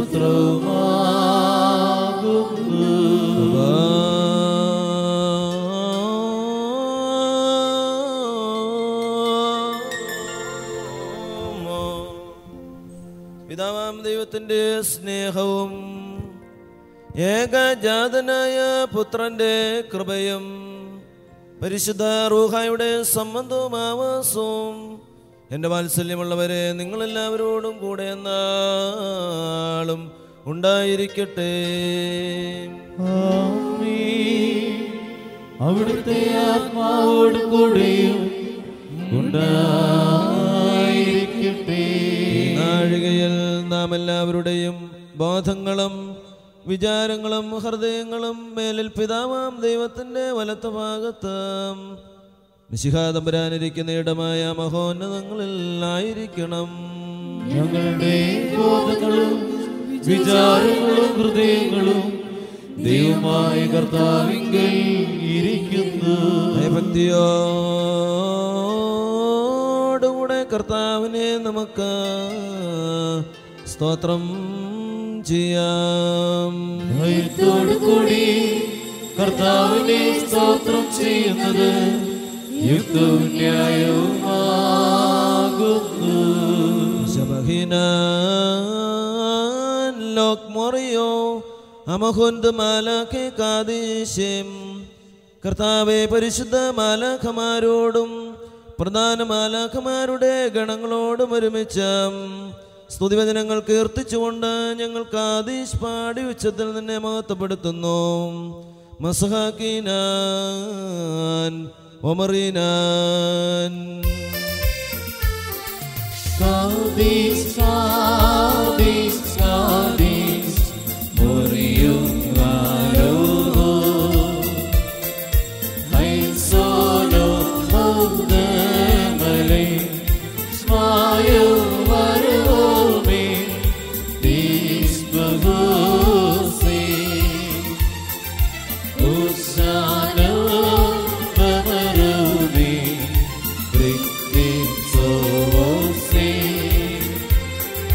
സ്തോത്രവുമാകുന്നു. പിതാവാം ദൈവത്തിൻ്റെ സ്നേഹവും ഏകജാതനായ പുത്രന്റെ കൃപയും പരിശുദ്ധ റൂഹായുടെ സംബന്ധവും ആവാസവും എൻ്റെ വാത്സല്യമുള്ളവരെ നിങ്ങളെല്ലാവരോടും കൂടെ എന്നാളും ഉണ്ടായിരിക്കട്ടെ. അവിടുത്തെ ആത്മാവോട് കൂടെയും ഉണ്ടായിരിക്കട്ടെ. നാഴികയിൽ നാം എല്ലാവരുടെയും ബോധങ്ങളും വിചാരങ്ങളും ഹൃദയങ്ങളും മേലിൽ പിതാവാം ദൈവത്തിൻ്റെ വലത്ത ഭാഗത്ത് മിശിഹാ തമ്പുരാനിരിക്കുന്ന ഇടമായ മഹോന്നതങ്ങളിലായിരിക്കണം. ഞങ്ങളുടെ ബോധങ്ങളും വിചാരങ്ങളും ഹൃദയങ്ങളും ദൈവമായ കർത്താവിങ്കൽ ഇരിക്കുന്നു. ഭക്തിയോടുകൂടെ കർത്താവിനെ നമുക്ക് സ്തോത്രം ചെയ്യാം. ഭയത്തോടുകൂടി കർത്താവിനെ സ്തോത്രം ചെയ്യുന്നത് യുക്തവും ന്യായവുമാകുന്നു. കർത്താവെ, പരിശുദ്ധ മാലാഖമാരോടും പ്രധാന മാലാഖമാരുടെ ഗണങ്ങളോടും ഒരുമിച്ച് സ്തുതിവചനങ്ങൾ കീർത്തിച്ചുകൊണ്ട് ഞങ്ങൾ കാദീശ് പാടി ഉച്ചത്തിൽ നിന്നെ മഹത്വപ്പെടുത്തുന്നു. മസ്ഹാക്കീനാൻ ഒമറീനാൻ. കാദീശ് കാദീശ് കാദീശ് ഒറിയും വാരോ ഹൈസോനോ ഹൗദമലേ സ്മായോ വരവോമേ ദിസ്ബഹോസേ ഉസാനോ ബമരോമേ ബ്രിക്ദിസോസേ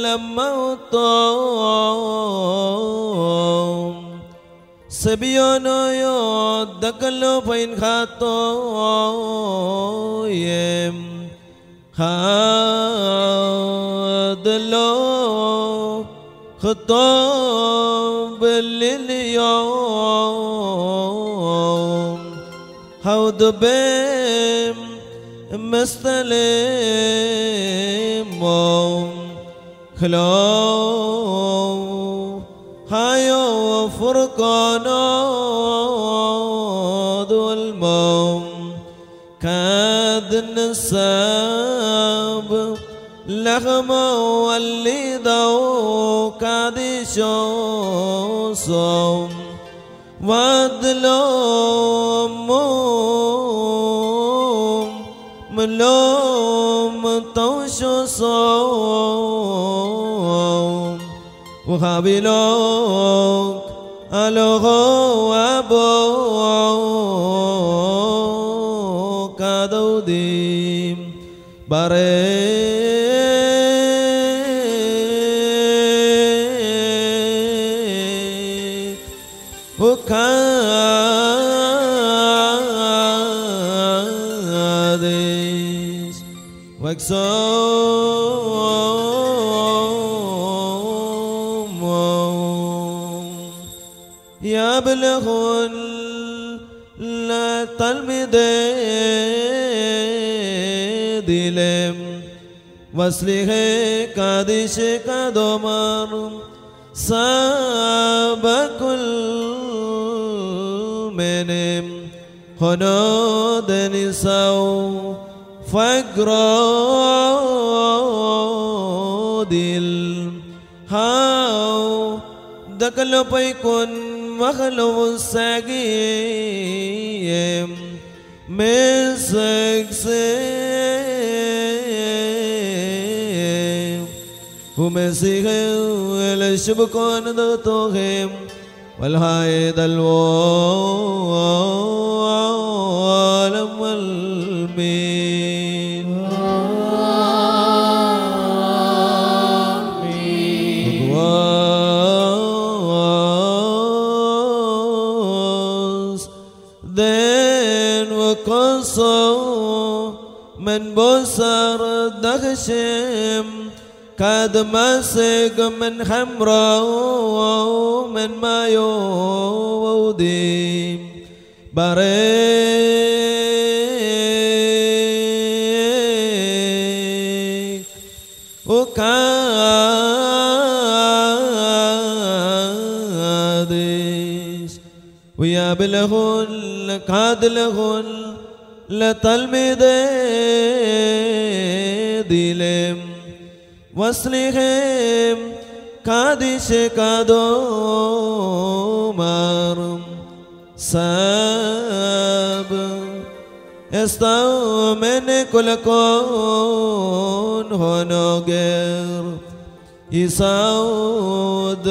الموت سبيانو يدكلو فين خاتويم هادلو خطاب لليوم هود بيم مستلم خلو هايو فرقانا ظلمهم كاد النساب لغما والليدو كاد شوصهم وادلوم ملوم توشصهم وخابلوك ألغو أبوك دوديم باريك وكاديس وكسوم يبلغ التلميذ دلم وصله قادش كدمر سبق المنم هنود نساو فقرادل هاو دكلو بيكون مخلو ساقيم مسكسيم ومسيخيو الشبكون دوتوهم والهايد الوالم والمين then وقصو من بصر دخشم كاد مسك من حمراء من مايو وديم باريك وكادش ويابلغن لكادلغن لتلميذ دلم وصلهم كادش كادومر ساب استو من كل كون هنوغر يسود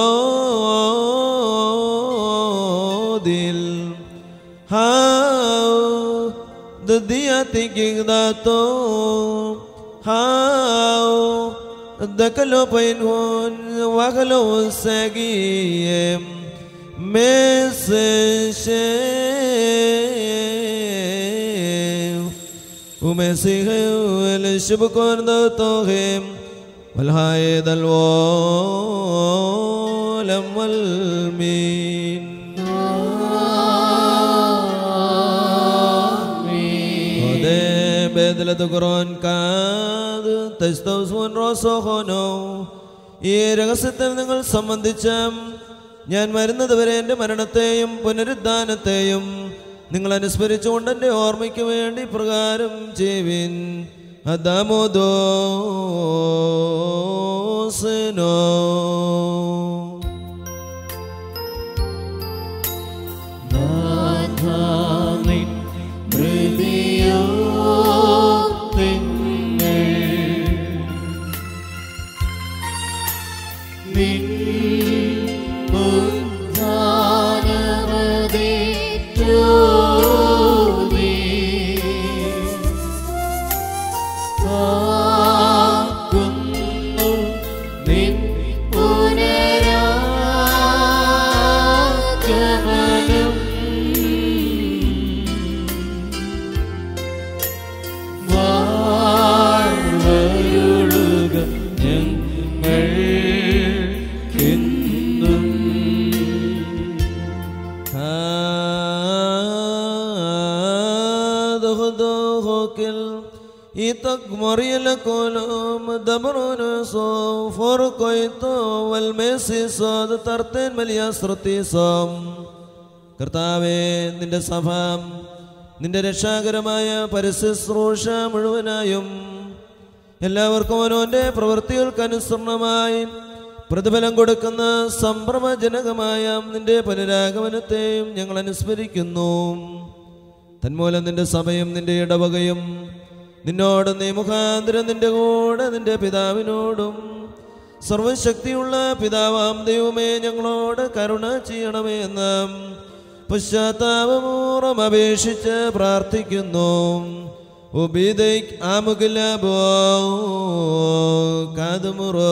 مودل how the dia thinking that how the kalopain hon wakalo sagiem message ومسيحه الشبكون دوتهم والهايد الوالم والمين ودي بدل تقرون كاد تستوسون روسوخونو ഈ രഹസ്യത്തിൽ നിങ്ങൾ സംബന്ധിച്ചും ഞാൻ വരുന്നത് വരെ എൻ്റെ മരണത്തെയും പുനരുദ്ധാനത്തെയും നിങ്ങൾ അനുസ്മരിച്ചുകൊണ്ട് എൻ്റെ ഓർമ്മയ്ക്ക് വേണ്ടി പ്രകാരം ചെയ്യുവിൻ. അദാമോദോസിനോ നാഥാനിൻ ഹൃദയോ നിൻ ഉദ്ധാനമതേറ്റോവേ കാക്കുന്നു Moriela Colum, Dabronoso, Forcoito, Valmesiso, the Tartan Meliastrotisom. Kartave, Ninda Safam, Ninda Shagaramaya, Parisis Rosha, Muruvanayum, Elavarkomonde, Provertil Canusurnamai, Pradabalan Godakana, Sambrama Janagamaya, Ninde Paniragavanate, Yangalan Spirikunum, Tanmolan Ninda Sabayam, Ninde Dabagayum. നിന്നോട് നീ മുഖാന്തരം നിന്റെ കൂടെ നിന്റെ പിതാവിനോടും സർവശക്തിയുള്ള പിതാവാം ദൈവമേ ഞങ്ങളോട് കരുണ ചെയ്യണമേ എന്ന് പശ്ചാത്താപപൂർവ്വം അപേക്ഷിച്ച് പ്രാർത്ഥിക്കുന്നു. ഉബിദൈക് ആമുകിലബോ കാതുമുറോ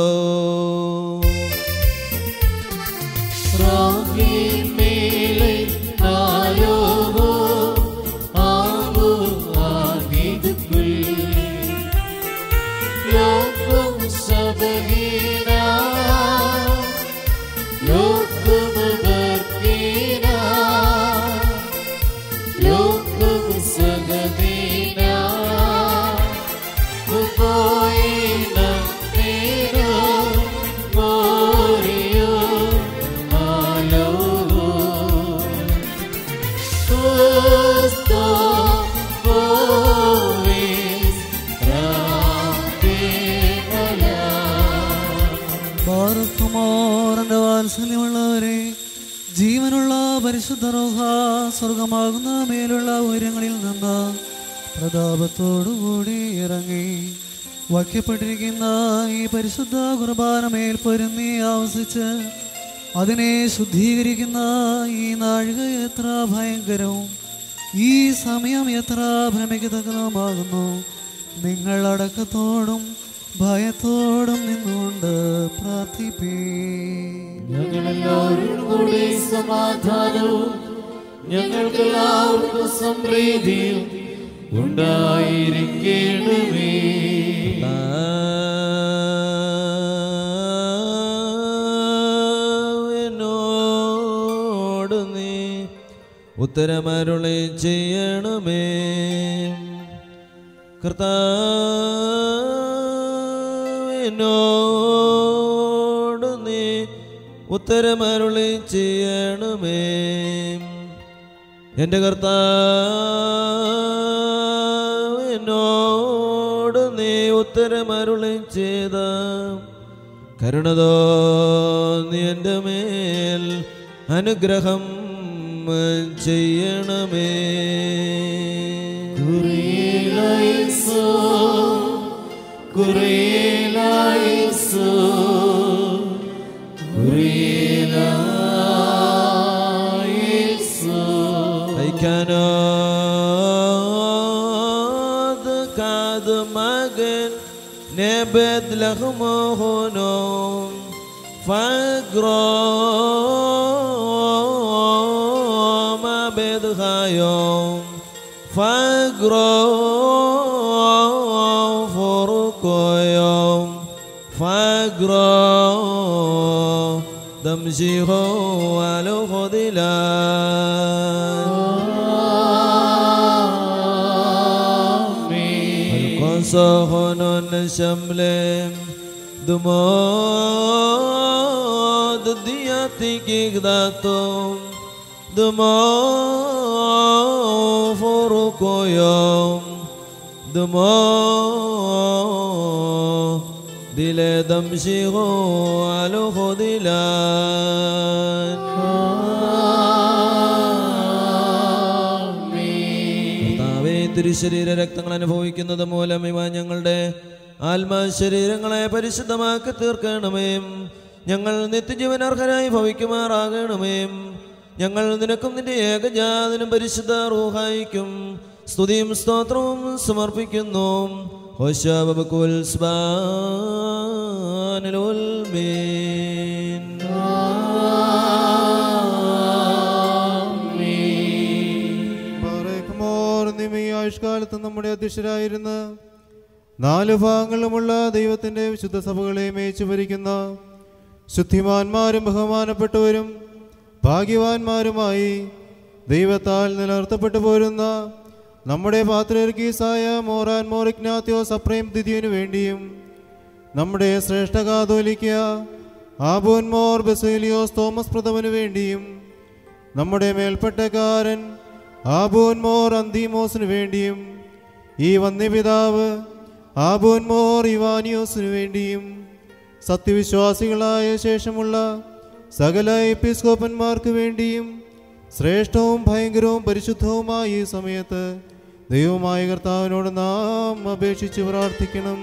വാത്സല്യമുള്ളവരെ, ജീവനുള്ള പരിശുദ്ധ റൂഹ സ്വർഗമാകുന്ന മേലുള്ള ഉയരങ്ങളിൽ നിന്ന് പ്രതാപത്തോടുകൂടി ഇറങ്ങി വയ്ക്കപ്പെട്ടിരിക്കുന്ന ഈ പരിശുദ്ധ കുർബാന മേൽ പൊരുന്നി ആവസിച്ച് അതിനെ ശുദ്ധീകരിക്കുന്ന ഈ നാഴിക എത്ര ഭയങ്കരവും ഈ സമയം എത്ര ഭ്രമിക്കത്തക്കതുമാകുന്നു. നിങ്ങൾ അടക്കത്തോടും ഭയത്തോടും നിന്നുകൊണ്ട് പ്രാർത്ഥിപ്പീൻ. ഞങ്ങളെല്ലാവരും കൂടി സമാധാനവും ഞങ്ങൾക്കെല്ലാവർക്കും സംപ്രീതിയും ഉണ്ടായിരിക്കണമേ. എന്നോട് നീ ഉത്തരമരുളി ചെയ്യണമേ. കർത്താവിനോട് നീ ഉത്തരമരുളി ചെയ്യണമേ. എൻ്റെ കർത്താവിനോട് നീ ഉത്തരമരുളി ചെയ്ത കരുണതോ നീ എൻ്റെ മേൽ അനുഗ്രഹം ചെയ്യണമേ. Nebed lachmohonom fagrom abed chayom fagrom forukoyom fagrom damshiho alochodilan Sohonon Shamlem Dumod Diatikigdatum Dumod Forukoyom Dumod Diledam Shiho Alochodilan തിരുശരീര രക്തങ്ങൾ അനുഭവിക്കുന്നത് മൂലം ഇവ ഞങ്ങളുടെ ആത്മശരീരങ്ങളെ പരിശുദ്ധമാക്കി തീർക്കണമേ. ഞങ്ങൾ നിത്യജീവൻ അർഹരായി ഭവിക്കുമാറാകണമേ. ഞങ്ങൾ നിനക്കും നിന്റെ ഏകജാതനും പരിശുദ്ധ റൂഹായിക്കും സ്തുതിയും സ്തോത്രവും സമർപ്പിക്കുന്നു. ഹോശാബകുൽ സ്ബാനുൽ മീൻ. ആയുഷ്കാലത്ത് നമ്മുടെ അധ്യക്ഷരായിരുന്ന 4 ഭാഗങ്ങളുമുള്ള ദൈവത്തിൻ്റെ വിശുദ്ധ സഭകളെ മേച്ചു ഭരിക്കുന്ന ശുദ്ധിമാന്മാരും ബഹുമാനപ്പെട്ടവരും ഭാഗ്യവാന്മാരുമായി ദൈവത്താൽ നിലനിർത്തപ്പെട്ടു പോരുന്ന നമ്മുടെ പാത്രീർക്കീസായ മോറാൻ മോർ ഇഗ്നാത്യോസ് അപ്രേം ദിദിയനു വേണ്ടിയും നമ്മുടെ ശ്രേഷ്ഠ കാതോലിക്ക ആബോൻ മോർ ബസേലിയോസ് തോമസ് പ്രഥമനു വേണ്ടിയും നമ്മുടെ മേൽപ്പെട്ടക്കാരൻ ആബോൻ മോർ അന്തീമോസിനു വേണ്ടിയും ഈ വന്യപിതാവ് ആബോൻ മോർ ഇവാനിയോസിനു വേണ്ടിയും സത്യവിശ്വാസികളായ ശേഷമുള്ള സകല എപ്പിസ്കോപ്പന്മാർക്ക് വേണ്ടിയും ശ്രേഷ്ഠവും ഭയങ്കരവും പരിശുദ്ധവുമായ ഈ സമയത്ത് ദൈവമായ കർത്താവിനോട് നാം അപേക്ഷിച്ച് പ്രാർത്ഥിക്കണം.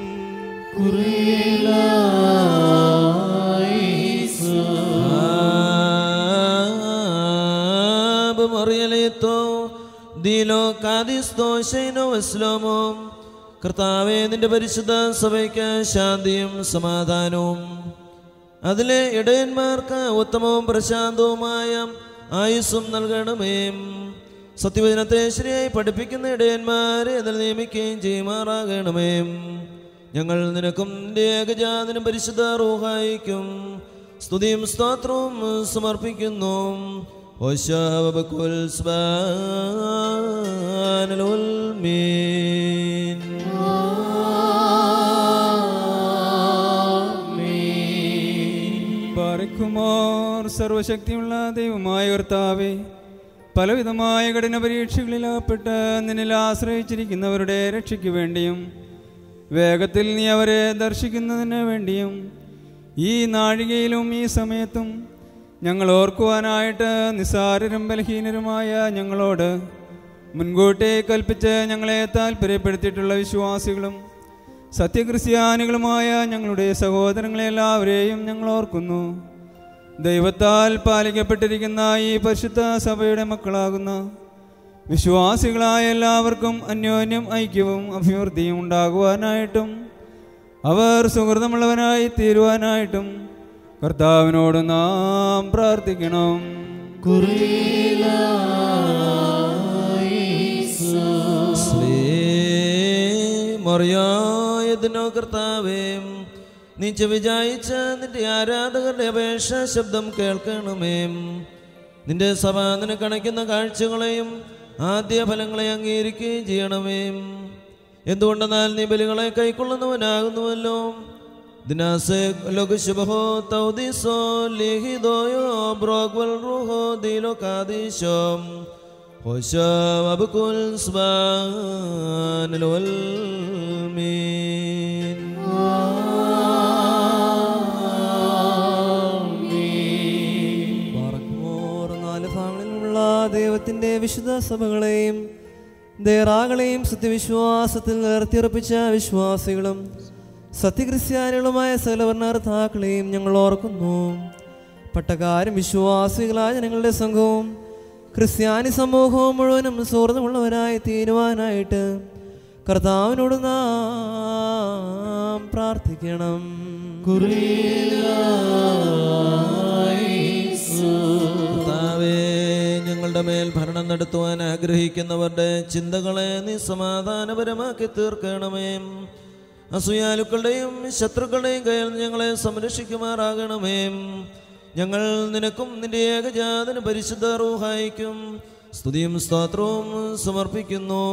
കർത്താവേ, നിന്റെ പരിശുദ്ധ സഭയ്ക്ക് ശാന്തിയും സമാധാനവും അതിലെ ഇടയന്മാർക്ക് ഉത്തമവും പ്രശാന്തവുമായ ആയുസ്സും നൽകണമേ. സത്യവചനത്തെ ശരിയായി പഠിപ്പിക്കുന്ന ഇടയന്മാരെ അതിൽ നിയമിക്കുകയും ചെയ്യുമാറാകണമേ. ഞങ്ങൾ നിനക്കും നിന്റെ ഏകജാതനും പരിശുദ്ധ റൂഹായിക്കും സ്തുതിയും സ്തോത്രവും സമർപ്പിക്കുന്നു. ബാരക്കുമാർ. സർവശക്തിയുള്ള ദൈവമായ കർത്താവേ, പലവിധമായ കഠിന പരീക്ഷകളിലകപ്പെട്ട് നിന്നിൽ ആശ്രയിച്ചിരിക്കുന്നവരുടെ രക്ഷയ്ക്ക് വേണ്ടിയും വേഗത്തിൽ നീ അവരെ ദർശിക്കുന്നതിന് വേണ്ടിയും ഈ നാഴികയിലും ഈ സമയത്തും ഞങ്ങൾ ഓർക്കുവാനായിട്ട് നിസ്സാരരും ബലഹീനരുമായ ഞങ്ങളോട് മുൻകൂട്ടി കൽപ്പിച്ച് ഞങ്ങളെ താൽപ്പര്യപ്പെടുത്തിയിട്ടുള്ള വിശ്വാസികളും സത്യക്രിസ്ത്യാനികളുമായ ഞങ്ങളുടെ സഹോദരങ്ങളെല്ലാവരെയും ഞങ്ങൾ ഓർക്കുന്നു. ദൈവത്താൽ പാലിക്കപ്പെട്ടിരിക്കുന്ന ഈ പരിശുദ്ധ സഭയുടെ മക്കളാകുന്ന വിശ്വാസികളായ എല്ലാവർക്കും അന്യോന്യം ഐക്യവും അഭിവൃദ്ധിയും ഉണ്ടാകുവാനായിട്ടും അവർ സുഹൃതമുള്ളവനായി തീരുവാനായിട്ടും കർത്താവിനോട് നാം പ്രാർത്ഥിക്കണം. കർത്താവേ, നീ വിചാരിച്ച നിന്റെ ആരാധകരുടെ അപേക്ഷ ശബ്ദം കേൾക്കണമേ. നിന്റെ സഭ നിനക്കണയ്ക്കുന്ന കാഴ്ചകളെയും ആദ്യ ഫലങ്ങളെ അംഗീകരിക്കുകയും ചെയ്യണമേ. എന്തുകൊണ്ടെന്നാൽ നീ ബലികളെ കൈക്കൊള്ളുന്നവനാകുന്നുവല്ലോ. ദൈവത്തിൻ്റെ വിശുദ്ധ സഭകളെയും ദേറാകളെയും സത്യവിശ്വാസത്തിൽ നിർത്തിയുറപ്പിച്ച വിശ്വാസികളും സത്യക്രിസ്ത്യാനികളുമായ സകലവർണ്ണാർത്ഥാക്കളെയും ഞങ്ങൾ ഓർക്കുന്നു. പട്ടക്കാരും വിശ്വാസികളായ ജനങ്ങളുടെ സംഘവും ക്രിസ്ത്യാനി സമൂഹവും മുഴുവനും സുഹൃത്തുമുള്ളവരായി തീരുവാനായിട്ട് കർത്താവിനോട് നാം പ്രാർത്ഥിക്കണം. കർത്താവേ, ഞങ്ങളുടെ മേൽ ഭരണം നടത്തുവാൻ ആഗ്രഹിക്കുന്നവരുടെ ചിന്തകളെ നീ സമാധാനപരമാക്കി തീർക്കണമേ. അസൂയാലുക്കളുടെയും ശത്രുക്കളുടെയും കയ്യിൽ ഞങ്ങളെ സംരക്ഷിക്കുമാറാകണമേ. ഞങ്ങൾ നിനക്കും നിന്റെ ഏകജാതന് പരിശുദ്ധ റൂഹായിക്കും സ്തുതിയും സ്തോത്രവും സമർപ്പിക്കുന്നു.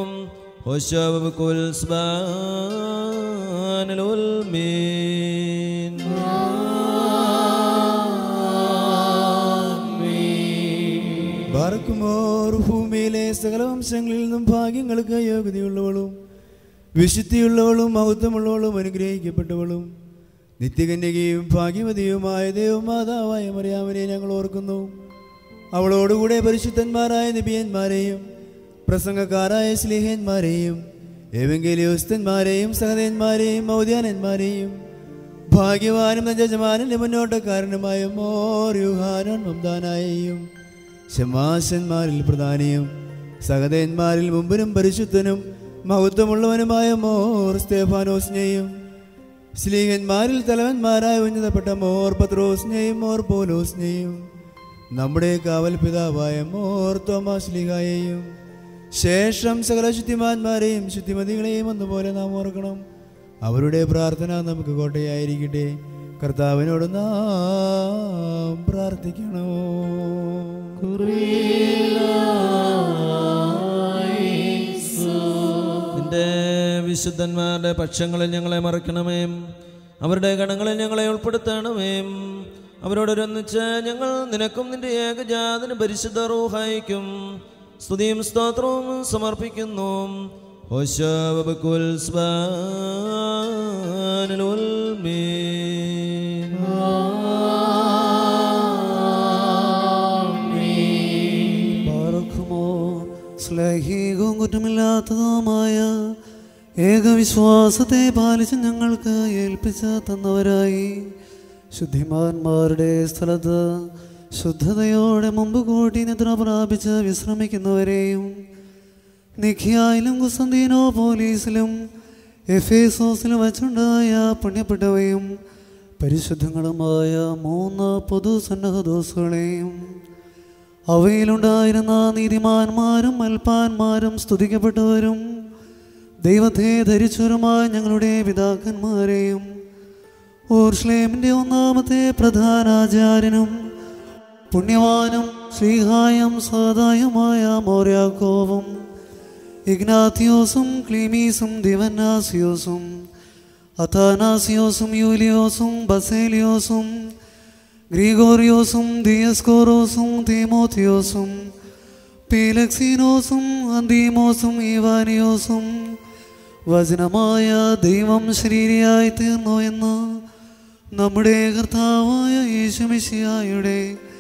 ബാർക്കുമോർ. ഭൂമിയിലെ സകല വംശങ്ങളിൽ നിന്നും ഭാഗ്യങ്ങൾക്ക് യോഗ്യതയുള്ളവളും വിശുദ്ധിയുള്ളവളും മഹത്വമുള്ളവളും അനുഗ്രഹിക്കപ്പെട്ടവളും നിത്യകന്യകയും ഭാഗ്യവതിയുമായ ദൈവമാതാവായ മറിയാമിനെ ഞങ്ങൾ ഓർക്കുന്നു. അവളോടുകൂടെ പരിശുദ്ധന്മാരായ നബിയന്മാരെയും പ്രസംഗക്കാരായ സ്ലീഹന്മാരെയും എവങ്കേലിയോസ്തന്മാരെയും സഹദേന്മാരെയും മൗദ്യാനന്മാരെയും ഭാഗ്യവാനും യജമാനന്റെ മുന്നോട്ടക്കാരനുമായ മോർ യുഹാനോൻ മംദാനായെയും ശമാശന്മാരിൽ പ്രധാനിയും സഹദേന്മാരിൽ മുമ്പിനും പരിശുദ്ധനും മഹത്വമുള്ളവനുമായ മോർ സ്തേഫാനോസിനെയും സ്ലീഹന്മാരിൽ തലവന്മാരായ ഉന്നതപ്പെട്ട മോർ പത്രോസിനെയും മോർ പോലോസിനെയും നമ്മുടെ കാവൽ പിതാവായ മോർ തോമാശ്ലീഹായെയും ശേഷം സകല ശുദ്ധിമാന്മാരെയും ശുദ്ധിമതികളെയും ഒന്നുപോലെ നാം ഓർക്കണം. അവരുടെ പ്രാർത്ഥന നമുക്ക് കോട്ടയായിരിക്കട്ടെ. കർത്താവിനോട് നാം പ്രാർത്ഥിക്കണോ. കുറിയിലായി നിന്റെ വിശുദ്ധന്മാരുടെ പക്ഷങ്ങളിൽ ഞങ്ങളെ മറക്കണമേ. അവരുടെ ഗണങ്ങളിൽ ഞങ്ങളെ ഉൾപ്പെടുത്തണമേ. അവരോടൊരൊന്നിച്ച് ഞങ്ങൾ നിനക്കും നിന്റെ ഏകജാതന് പരിശുദ്ധ റൂഹായിക്കും സ്തുതിയും സ്തോത്രവും സമർപ്പിക്കുന്നു. ഹോശവബകുൽ സ്ബാനുൽ ഉൽമീൻ. സ്ലേഹികവും കുറ്റമില്ലാത്തതുമായ ഏകവിശ്വാസത്തെ പാലിച്ച് ഞങ്ങൾക്ക് ഏൽപ്പിച്ച തന്നവരായി ശുദ്ധിമാന്മാരുടെ സ്ഥലത്ത് ശുദ്ധതയോടെ മുമ്പ് കൂട്ടി നിദ്ര പ്രാപിച്ച് വിശ്രമിക്കുന്നവരെയും നിഖ്യായിലും കുസ്തന്തീനോപോലീസിലും എഫേസോസിലും വച്ചുണ്ടായ പുണ്യപ്പെട്ടവയും പരിശുദ്ധങ്ങളുമായ 3 പൊതുസന്നഹദോസുകളെയും അവയിലുണ്ടായിരുന്ന നീതിമാന്മാരും അൽപ്പാന്മാരും സ്തുതിക്കപ്പെട്ടവരും ദൈവത്തെ ധരിച്ചവരുമായ ഞങ്ങളുടെ പിതാക്കന്മാരെയും ഓർശ്ലേമിൻ്റെ 1-ാമത്തെ പ്രധാനാചാര്യനും പുണ്യവാനും ശ്രീഹായും സദായുമായ മോര്യാക്കോവും ഇഗ്നാത്തിയോസും ക്ലീമീസും ദിവന്നാസിയോസും അഥാനാസിയോസും യൂലിയോസും ബസേലിയോസും ഗ്രിഗോറിയോസും ദിയസ്കോറോസും തീമോത്തിയോസും പീലക്സീനോസും അന്തീമോസും ഈവാനിയോസും വചനമായ ദൈവം ശരീരിയായി തീർന്നു എന്ന് നമ്മുടെ കർത്താവായ യേശുമിശിഹായുടെ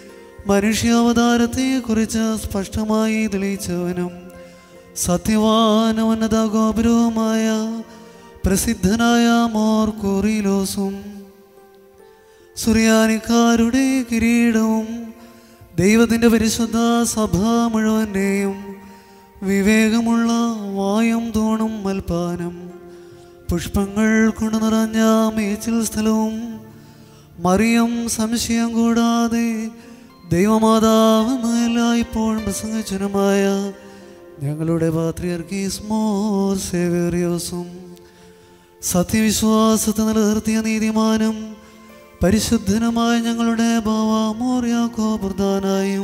മനുഷ്യാവതാരത്തെക്കുറിച്ച് സ്പഷ്ടമായി തെളിയിച്ചവനും സത്യവാനും ഉന്നത ഗോപുരവുമായ പ്രസിദ്ധനായ മോർ കോറിലോസും സുറിയാനിക്കാരുടെ കിരീടവും ദൈവത്തിൻ്റെ പരിശുദ്ധ സഭ മുഴുവൻ്റെയും വിവേകമുള്ള വായും തൂണും മൽപ്പാനം പുഷ്പങ്ങൾ കൊണ്ട് നിറഞ്ഞ മേച്ചിൽ സ്ഥലവും മറിയം സംശയം കൂടാതെ ദൈവമാതാവെന്ന് എല്ലായ്പ്പോഴും പ്രസംഗിച്ചനുമായ ഞങ്ങളുടെ പാത്രിയർക്കീസ് മോർ സേവേറിയോസും സത്യവിശ്വാസത്തെ നിലനിർത്തിയ നീതിമാനും പരിശുദ്ധനുമായ ഞങ്ങളുടെ ബാവ മോർ യാക്കോബുർദാനായും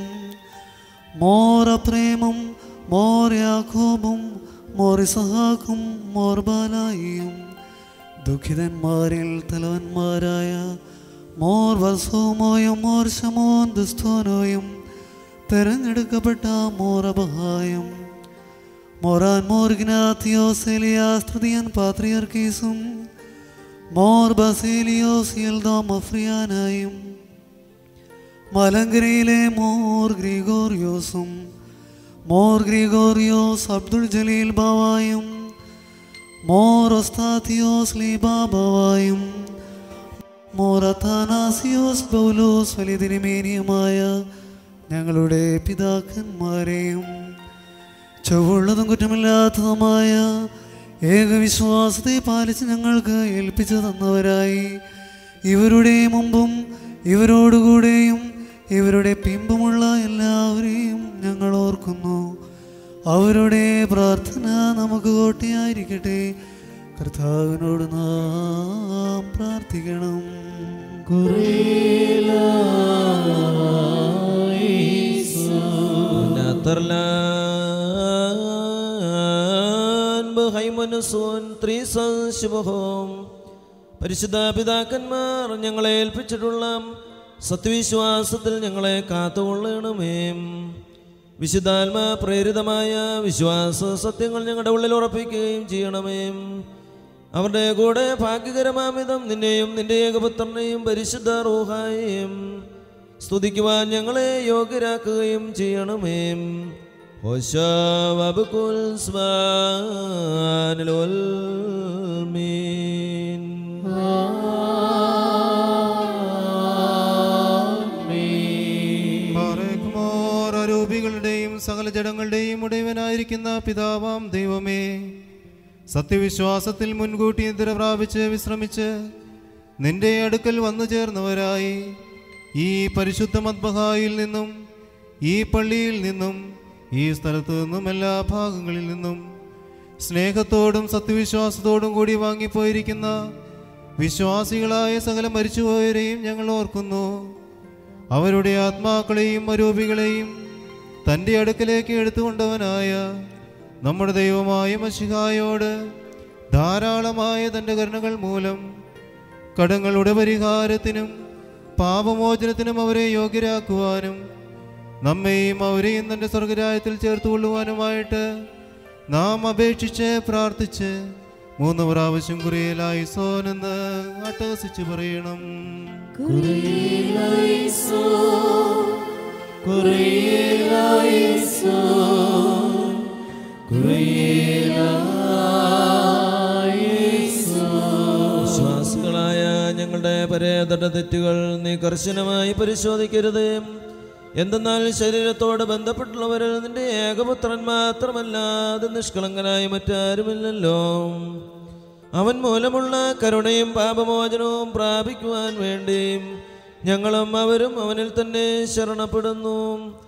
മോർ അപ്രേമും മോർ യാക്കോബും മോർ ഇസഹാക്കും മോർ ബാലായിയും ദുഃഖിതന്മാരിൽ തലവന്മാരായ മോർ വർസോമോയും മോർ ശമോൻ ദുസ്തോനോയും തെരഞ്ഞെടുക്കപ്പെട്ട മോർ അബഹായും മോറാൻ മോർ ഗ്നാത്തിയോസ് എലിയാസ് തൃതീയൻ പാത്രിയർക്കീസും മോർ ബസേലിയോസ് യൽദോം അഫ്രിയാനായും മലങ്കരയിലെ മോർ ഗ്രിഗോറിയോസും മോർ ഗ്രിഗോറിയോസ് അബ്ദുൾ ജലീൽ ബാവായും മോർ ഒസ്താത്തിയോസ് ലീബാ ബാവായും മോർ അഥാനാസിയോസ് പൗലോസ് വലിയ തിരുമേനിയുമായ ഞങ്ങളുടെ പിതാക്കന്മാരെയും ചൊവ്വുള്ളതും കുറ്റമില്ലാത്തതുമായ ഏകവിശ്വാസത്തെ പാലിച്ച് ഞങ്ങൾക്ക് ഏൽപ്പിച്ചു തന്നവരായി ഇവരുടെ മുമ്പും ഇവരോടുകൂടെയും ഇവരുടെ പിമ്പുമുള്ള എല്ലാവരെയും ഞങ്ങൾ ഓർക്കുന്നു. അവരുടെ പ്രാർത്ഥന നമുക്ക് കോട്ടയായിരിക്കട്ടെ. കർത്താവിനോട് നാം പ്രാർത്ഥിക്കണം. പരിശുദ്ധ പിതാക്കന്മാർ ഞങ്ങളെ ഏൽപ്പിച്ചിട്ടുള്ള സത്യവിശ്വാസത്തിൽ ഞങ്ങളെ കാത്തുകൊള്ളണമേ. വിശുദ്ധാത്മാ പ്രേരിതമായ വിശ്വാസ സത്യങ്ങൾ ഞങ്ങളുടെ ഉള്ളിൽ ഉറപ്പിക്കുകയും ചെയ്യണമേ. അവരുടെ കൂടെ ഭാഗ്യകരമാമിതം നിന്നെയും നിന്റെ ഏകപുത്രനെയും പരിശുദ്ധ റൂഹായെയും സ്തുതിക്കുവാൻ ഞങ്ങളെ യോഗ്യരാക്കുകയും ചെയ്യണമേ. ഹോശവബകുൽ സ്ബാനുൽ ഉൽമീൻ. ആരോപികളുടെയും സകല ജഡങ്ങളുടെയും ഉടയവനായിരിക്കുന്ന പിതാവാം ദൈവമേ, സത്യവിശ്വാസത്തിൽ മുൻകൂട്ടി നിദ്ര പ്രാപിച്ച് വിശ്രമിച്ച് നിന്റെ അടുക്കൽ വന്നു ചേർന്നവരായി ഈ പരിശുദ്ധ മദ്ബഹായിൽ നിന്നും ഈ പള്ളിയിൽ നിന്നും ഈ സ്ഥലത്തു നിന്നും എല്ലാ ഭാഗങ്ങളിൽ നിന്നും സ്നേഹത്തോടും സത്യവിശ്വാസത്തോടും കൂടി വാങ്ങിപ്പോയിരിക്കുന്ന വിശ്വാസികളായ സകല മരിച്ചുപോയവരെയും ഞങ്ങൾ ഓർക്കുന്നു. അവരുടെ ആത്മാക്കളെയും അരൂപികളെയും തൻ്റെ അടുക്കലേക്ക് എടുത്തുകൊണ്ടവനായ നമ്മുടെ ദൈവമായ മശിഹായോട് ധാരാളമായ തൻ്റെ കരുണകൾ മൂലം കടങ്ങളുടെ പരിഹാരത്തിനും പാപമോചനത്തിനും അവരെ യോഗ്യരാക്കുവാനും നമ്മെയും അവരെയും തൻ്റെ സ്വർഗരാജ്യത്തിൽ ചേർത്തുകൊള്ളുവാനുമായിട്ട് നാം അപേക്ഷിച്ച് പ്രാർത്ഥിച്ച് 3 പ്രാവശ്യം കുറിയലായിസോനെന്ന് അട്ടഹസിച്ച് പറയണം. വിശ്വാസികളായ ഞങ്ങളുടെ പരേതട തെറ്റുകൾ നീ കർശനമായി പരിശോധിക്കരുത്. എന്തെന്നാൽ ശരീരത്തോട് ബന്ധപ്പെട്ടുള്ളവരിൽ നിന്റെ ഏകപുത്രൻ മാത്രമല്ലാതെ നിഷ്കളങ്കനായ മറ്റാരുമില്ലല്ലോ. അവൻ മൂലമുള്ള കരുണയും പാപമോചനവും പ്രാപിക്കുവാൻ വേണ്ടി ഞങ്ങളും അവരും അവനിൽ തന്നെ ശരണപ്പെടുന്നു.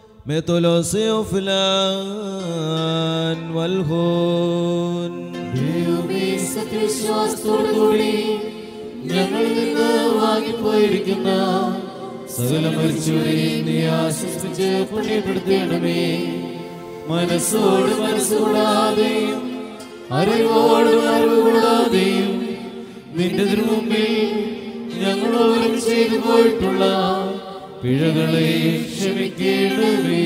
ഞങ്ങളിൽ നിന്ന് വാങ്ങിപ്പോയിരിക്കുന്ന സകല മരിച്ചവരെയും നീ ആശ്വസിപ്പിച്ച് പുണ്യപ്പെടുത്തേണമേ. മനസ്സോട് മനസ്സുകൂടാതെയും അറിവോട് അറിവ് കൂടാതെയും നിന്റെ തിരുമുമ്പിൽ ഞങ്ങളോരും ചെയ്തു പോയിട്ടുള്ള പിഴകളെ ക്ഷമിക്കണമേ.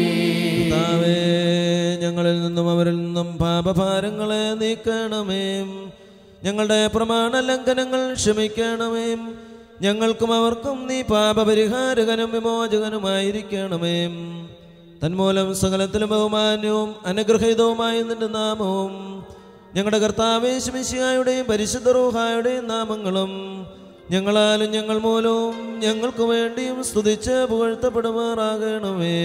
ഞങ്ങളിൽ നിന്നും അവരിൽ നിന്നും പാപഭാരങ്ങളെ നീക്കണമേ. ഞങ്ങളുടെ പ്രമാണ ലംഘനങ്ങൾ ക്ഷമിക്കണമേ. ഞങ്ങൾക്കും അവർക്കും നീ പാപപരിഹാരകനും വിമോചകനുമായിരിക്കണമേ. തന്മൂലം സകലത്തിലും ബഹുമാന്യവും അനുഗ്രഹീതവുമായ നിന്റെ നാമവും ഞങ്ങളുടെ കർത്താവേ മിശിഹായുടെയും പരിശുദ്ധ റൂഹായുടെയും നാമങ്ങളും ഞങ്ങളാലും ഞങ്ങൾ മൂലവും ഞങ്ങൾക്ക് വേണ്ടിയും സ്തുതിച്ച് പുകഴ്ത്തപ്പെടുമാറാകണമേ.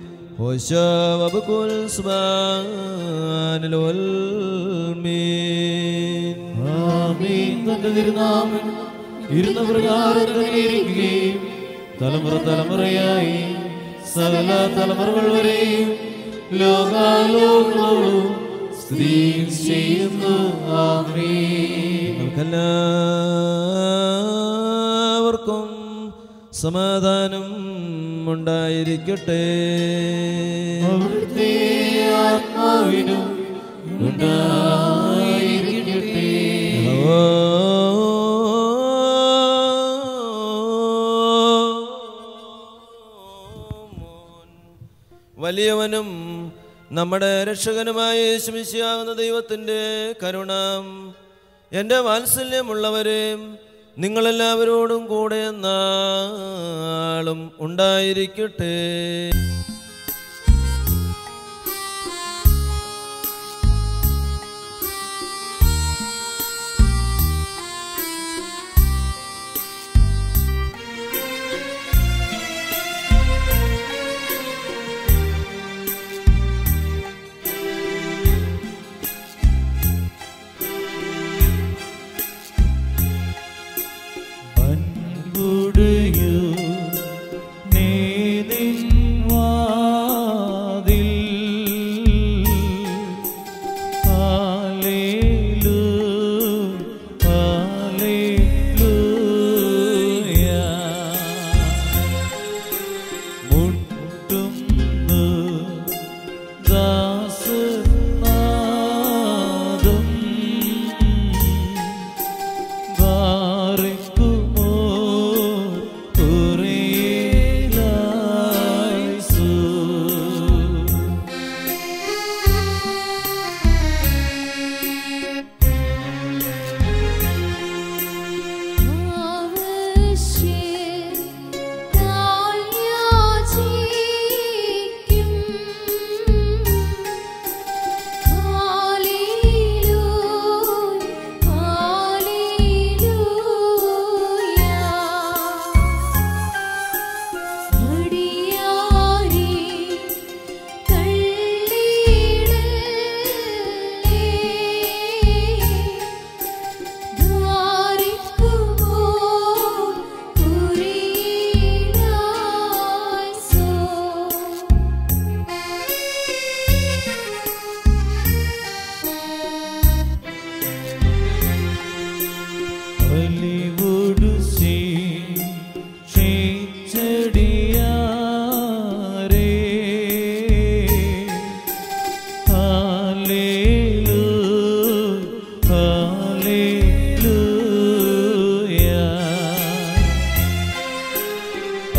തന്റെ തിരുനാമം ഇരുന്ന പ്രകാരം തന്നെ ഇരിക്കുകയും തലമുറ തലമുറയായി സകല തലമുറകൾ വരെയും ലോകാലോകങ്ങളോടും സ്തുതിയും ചെയ്യുന്നു. എല്ലാവർക്കും സമാധാനം ഉണ്ടായിരിക്കട്ടെ. അവിടുത്തെ ആത്മാവിനും ഉണ്ടായിരിക്കട്ടെ. വലിയവനും നമ്മുടെ രക്ഷകനുമായ യേശു മിശിഹാകുന്ന ദൈവത്തിൻ്റെ കരുണ എൻ്റെ വാത്സല്യമുള്ളവരെ നിങ്ങളെല്ലാവരോടും കൂടെ നാളും ഉണ്ടായിരിക്കട്ടെ. നീ നിൻ വാ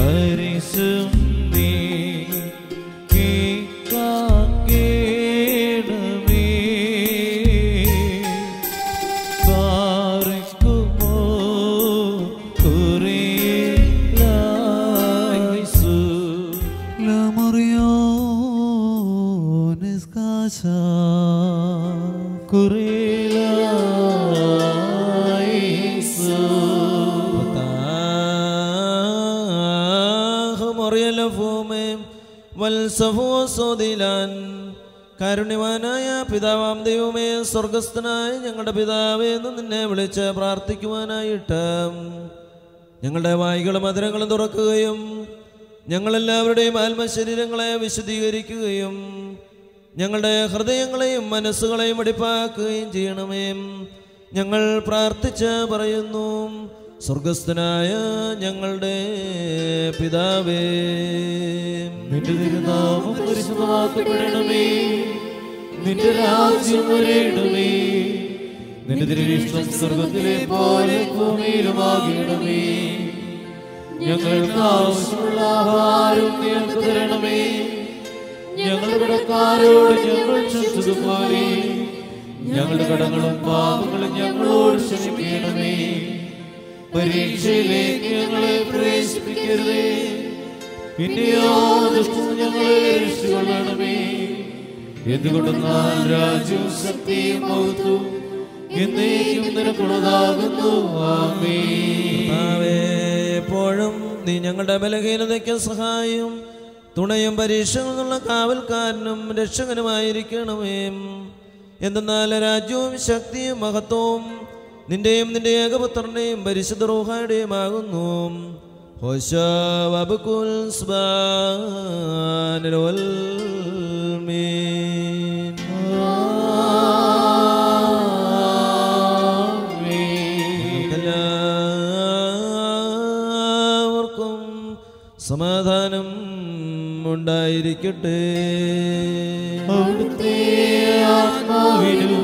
പരിശും നീ കേണമേ പാർക്കുമോ കുറിയേലായിസു Lamorion es casa. കുറിയേലായിസു കാരുണ്യവാനായ പിതാവാം ദൈവമേ, സ്വർഗസ്ഥനായ ഞങ്ങളുടെ പിതാവേ എന്ന് നിന്നെ വിളിച്ച് പ്രാർത്ഥിക്കുവാനായിട്ട് ഞങ്ങളുടെ വായികളും മധുരങ്ങളും തുറക്കുകയും ഞങ്ങളെല്ലാവരുടെയും ആത്മശരീരങ്ങളെ വിശുദ്ധീകരിക്കുകയും ഞങ്ങളുടെ ഹൃദയങ്ങളെയും മനസ്സുകളെയും വെടിപ്പാക്കുകയും ചെയ്യണമേ. ഞങ്ങൾ പ്രാർത്ഥിച്ച് പറയുന്നു, സ്വർഗസ്ഥനായ ഞങ്ങളുടെ പിതാവേ, നിന്റെ തിരുനാമം പരിശുദ്ധമാക്കപ്പെടണമേ, നിന്റെ രാജ്യം വരേണമേ, നിന്റെ തിരുവിഷ്ടം സ്വർഗത്തിലെ പോലെ ഭൂമിയിലുമാകണമേ. ഞങ്ങൾക്ക് ആവശ്യമുള്ള ആഹാരം ഞങ്ങൾക്ക് തരണമേ. ഞങ്ങളുടെ കടക്കാരോട് ഞങ്ങൾ ക്ഷമിച്ചതുപോലെ ഞങ്ങളുടെ കടങ്ങളും പാപങ്ങളും ഞങ്ങളോട് ക്ഷമിക്കണമേ. പരീക്ഷയിലേക്ക് ഞങ്ങളെ പ്രവേശിപ്പിക്കരുതേ, പിന്നെയോ ദുഷ്ടൻ ഞങ്ങളെ രക്ഷിക്കൊള്ളണമേ. എന്തുകൊണ്ടെന്നാൽ രാജ്യവും ശക്തിയും മഹത്വവും എന്നേക്കും നിനക്കുള്ളതാകുന്നു. ആമേൻ. എപ്പോഴും നീ ഞങ്ങളുടെ ബലഹീനതയ്ക്ക് സഹായം തുണയും പരീക്ഷകളിൽ നിന്നുള്ള കാവൽക്കാരനും രക്ഷകനുമായിരിക്കണമേ. എന്തെന്നാൽ രാജ്യവും ശക്തിയും മഹത്വവും നിന്റെയും നിന്റെ ഏകപുത്രന്റെയും പരിശുദ്ധ റൂഹായുടെയും ആകുന്നു. ഹോശാ വബകുൽ സുബ്ഹാനൽ വൽമീൻ. എല്ലാവർക്കും സമാധാനം ഉണ്ടായിരിക്കട്ടെ. അവിടുത്തെ ആത്മാവിനും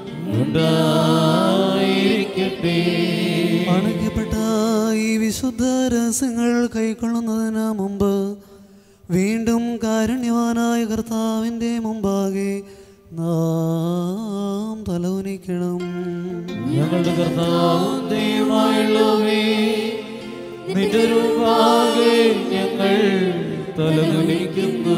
ഉണ്ടായിരിക്കട്ടെ. അണയ്ക്കപ്പെട്ട ഈ വിശുദ്ധ രഹസ്യങ്ങൾ കൈക്കൊള്ളുന്നതിന് മുമ്പ് വീണ്ടും കാരുണ്യവാനായ കർത്താവിൻ്റെ മുമ്പാകെ നാം തലകുനിക്കണം. ഞങ്ങളുടെ കർത്താവും ദൈവമായുള്ളവേ, നിന്റെ രൂപാകെ ഞങ്ങൾ തലകുനിക്കുന്നു.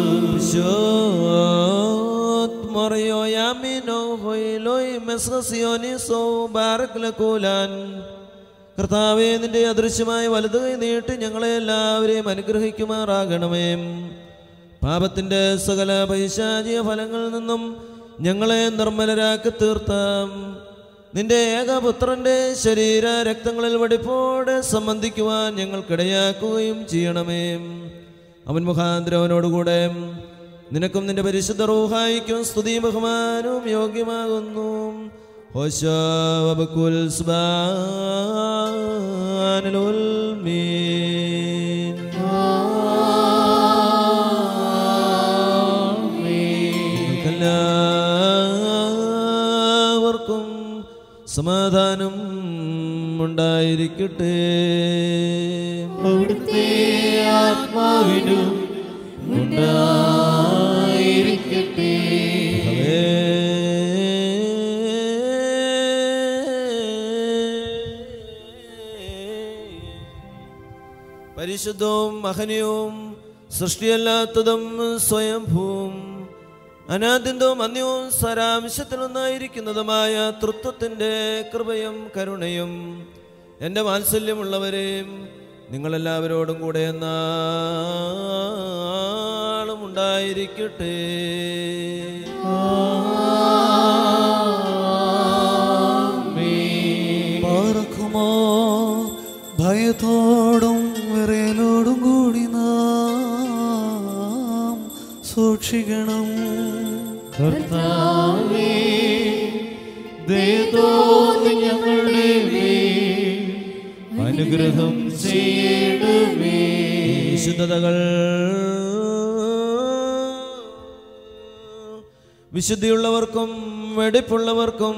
കർത്താവേ, നിന്റെ അദൃശ്യമായ വലതു കൈ നീട്ടി ഞങ്ങളെ എല്ലാവരെയും അനുഗ്രഹിക്കുമാറാകണമേ. പാപത്തിന്റെ സകല പൈശാചിക ഫലങ്ങളിൽ നിന്നും ഞങ്ങളെ നിർമ്മലരാക്കി തീർത്താം നിന്റെ ഏകപുത്രന്റെ ശരീര രക്തങ്ങളിൽ വെടിപ്പോടെ സംബന്ധിക്കുവാൻ ഞങ്ങൾക്കിടയാക്കുകയും ചെയ്യണമേ. അവൻ മുഖാന്തരവനോടുകൂടെ നിനക്കും നിന്റെ പരിശുദ്ധ റൂഹായിക്കും സ്തുതിയും ബഹുമാനവും യോഗ്യമാകുന്നു. ഹോശാ വബകുൽ സുബ്ഹാനൽ വൽമീൻ. എല്ലാവർക്കും സമാധാനം ഉണ്ടായിരിക്കട്ടെ. അവിടുത്തെ ആത്മാവിനും ഉണ്ടായിരിക്കട്ടെ. പരിശുദ്ധവും മഹനീയവും സൃഷ്ടിയല്ലാത്തതും സ്വയംഭൂവും അനാദ്യന്തവും അന്യവും സാരാംശത്തിലൊന്നായിരിക്കുന്നതുമായ തൃത്വത്തിൻ്റെ കൃപയും കരുണയും എൻ്റെ വാത്സല്യമുള്ളവരെയും നിങ്ങളെല്ലാവരോടും കൂടെ എന്നാളും ഉണ്ടായിരിക്കട്ടെ. പാർക്കുമോ ഭയത്തോടും വിറയലോടും കൂടി നാം സൂക്ഷിക്കണം. കർത്താവേ, ദയ തോന്നി ഞങ്ങളുടെ മേൽ അനുഗ്രഹം ചെയ്യണമേ. വിശുദ്ധതകൾ വിശുദ്ധിയുള്ളവർക്കും വെടിപ്പുള്ളവർക്കും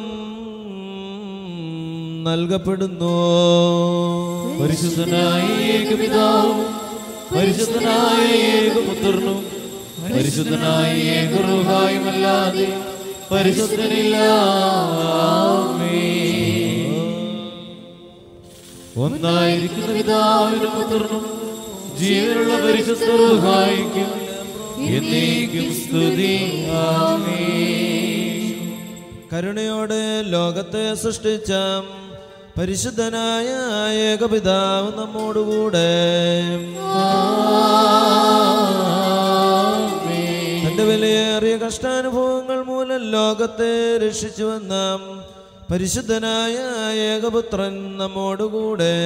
നൽകപ്പെടുന്നു. പരിശുദ്ധനായ ഏകപിതാവും പരിശുദ്ധനായ ഏകപുത്രനും പരിശുദ്ധനായ ഏകറുഹായുമല്ലാതെ പരിശുദ്ധനില്ല. ഒന്നായിരിക്കുന്ന പിതാവിനും പുത്രനും ജീവനുള്ള പരിശുദ്ധ റൂഹായിക്കും എന്നേക്കും സ്തുതി. ആമേൻ. കരുണയോടെ ലോകത്തെ സൃഷ്ടിച്ച പരിശുദ്ധനായ ഏകപിതാവ് നമ്മോടുകൂടെ. തന്റെ വിലയേറിയ കഷ്ടാനുഭവങ്ങൾ മൂലം ലോകത്തെ രക്ഷിച്ചുവെന്ന പരിശുദ്ധനായ ഏകപുത്രൻ നമ്മോടുകൂടെ.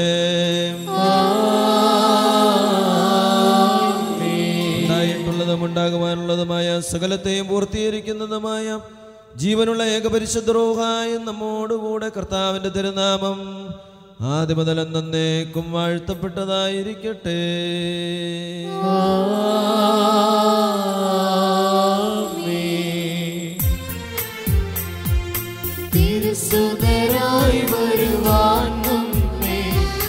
ഉണ്ടായിട്ടുള്ളതും ഉണ്ടാകുവാനുള്ളതുമായ സകലത്തെയും പൂർത്തീകരിക്കുന്നതുമായ ജീവനുള്ള ഏകപരിശുദ്ധ റൂഹായും നമ്മോടുകൂടെ. കർത്താവിന്റെ തിരുനാമം ആദ്യം മുതൽ എന്നേക്കും വാഴ്ത്തപ്പെട്ടതായിരിക്കട്ടെ. തിരുസുതരായി വരുവാൻ മുന്നേ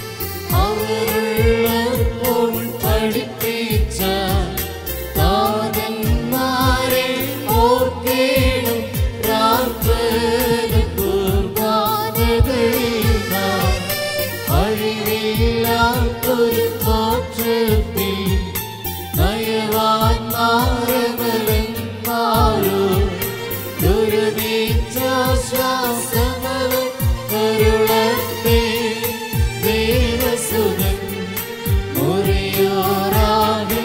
അവരുള്ളപ്പോൾ പഠിപ്പിച്ച താതന്മാരെ ഓർക്കേണം. പ്രാർത്ഥന കുർബാനകളിൽ അഴിവില്ലാത്തൊരു മോക്ഷത്തിൽ നയവാൻ നാരമലന്മാരോ ശ്വാസങ്ങളും കരുളത്തെ ദേവസുതൻ മുറിയോറാകെ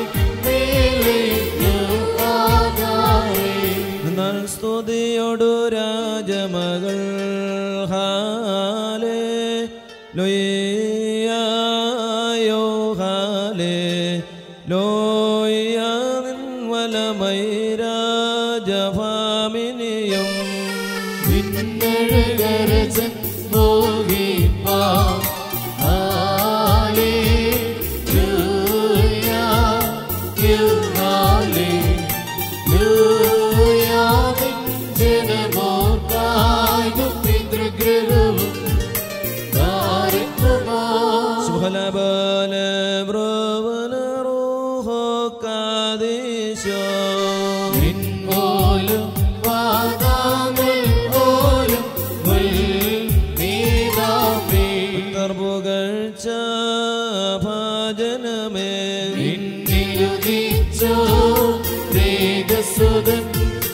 എന്നാൽ സ്തുതിയോടു രാജമകൾ ഹാലേ ലോയ്യായോ ഹാലേ ലോയ്യ നിൻവലമൈ രാജഭാമിനിയും വിണ്ണഴകരജൻ മോഹിപ്പാ. ഹല്ലേലൂയ ഹല്ലേലൂയ ജനമോർക്കായും പിതൃഗൃഹവും താരക്കുമോ ശുഭലബല ബ്രവന റൂഹോ കാദേശോ പോലും വാദാമൽ പോലും പുകഴ്ച ഭാജനമേ നിന്നിലുദിച്ചോ വേദസുതൻ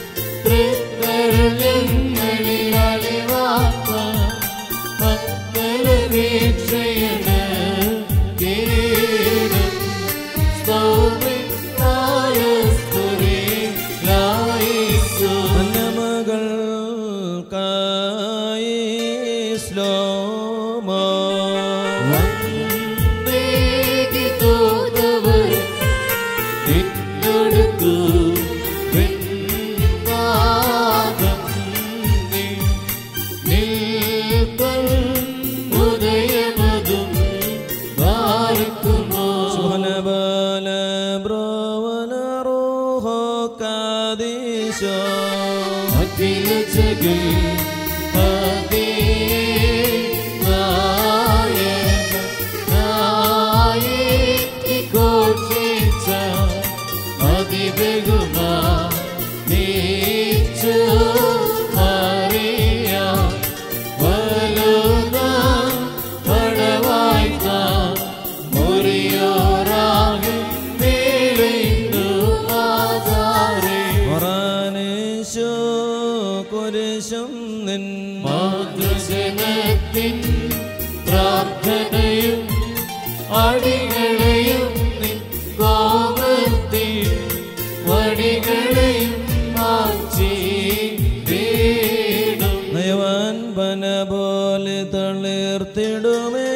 തൃക്കരങ്ങളിൽ അലിവാത്ത മക്കളപേക്ഷയണ കേണം. മകൾ കായി സ്ലോമോ സുഹലബല ബ്രവന റൂഹോ കാദേശോ അഖില ജഗൽ കുരിശും നിൻ മാതൃജനത്തിൻ പ്രാർത്ഥനയും അടികളെയും നിൻ കോപത്തിൽ വടികളെയും മാറ്റിയിടേണം. നയവാൻ പന പോലെ തളിർത്തിടുമേ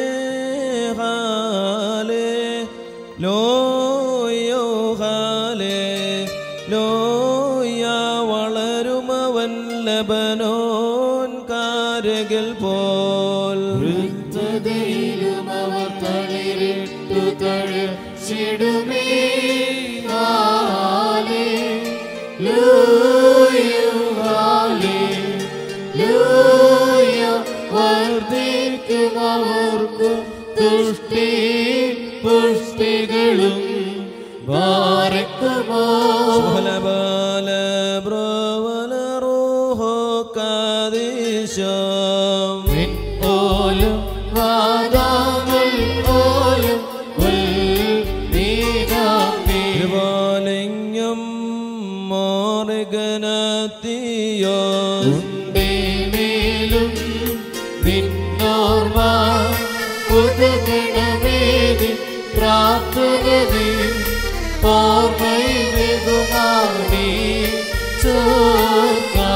ഹാലേ ലോയോ ഹാലേ ലോയ വളരുമവൻ ലബനോൻ കാരകിൽ പോൽ വൃത്തതയിലും അവർ തളിരിട്ടു തഴച്ചിടുമേ. ഹല്ലേലൂയ വർദ്ധിക്കും അവർക്കും തുഷ്ടി പുഷ്ടികളും ബാരക്കുമോ ശുഭലബല ബ്രവല റൂഹോ കാദീശം ഓലും വാദാങ്ങൾ ഓലും ഉൽനീനാമേ തിരുവാലിംഗം മാർഗനത്തിയോ മേലും നിന്നോർമ്മ പുതുഗണമേതി പ്രാപ്തഗതി ഓർമ്മയുമാണി ചോർക്ക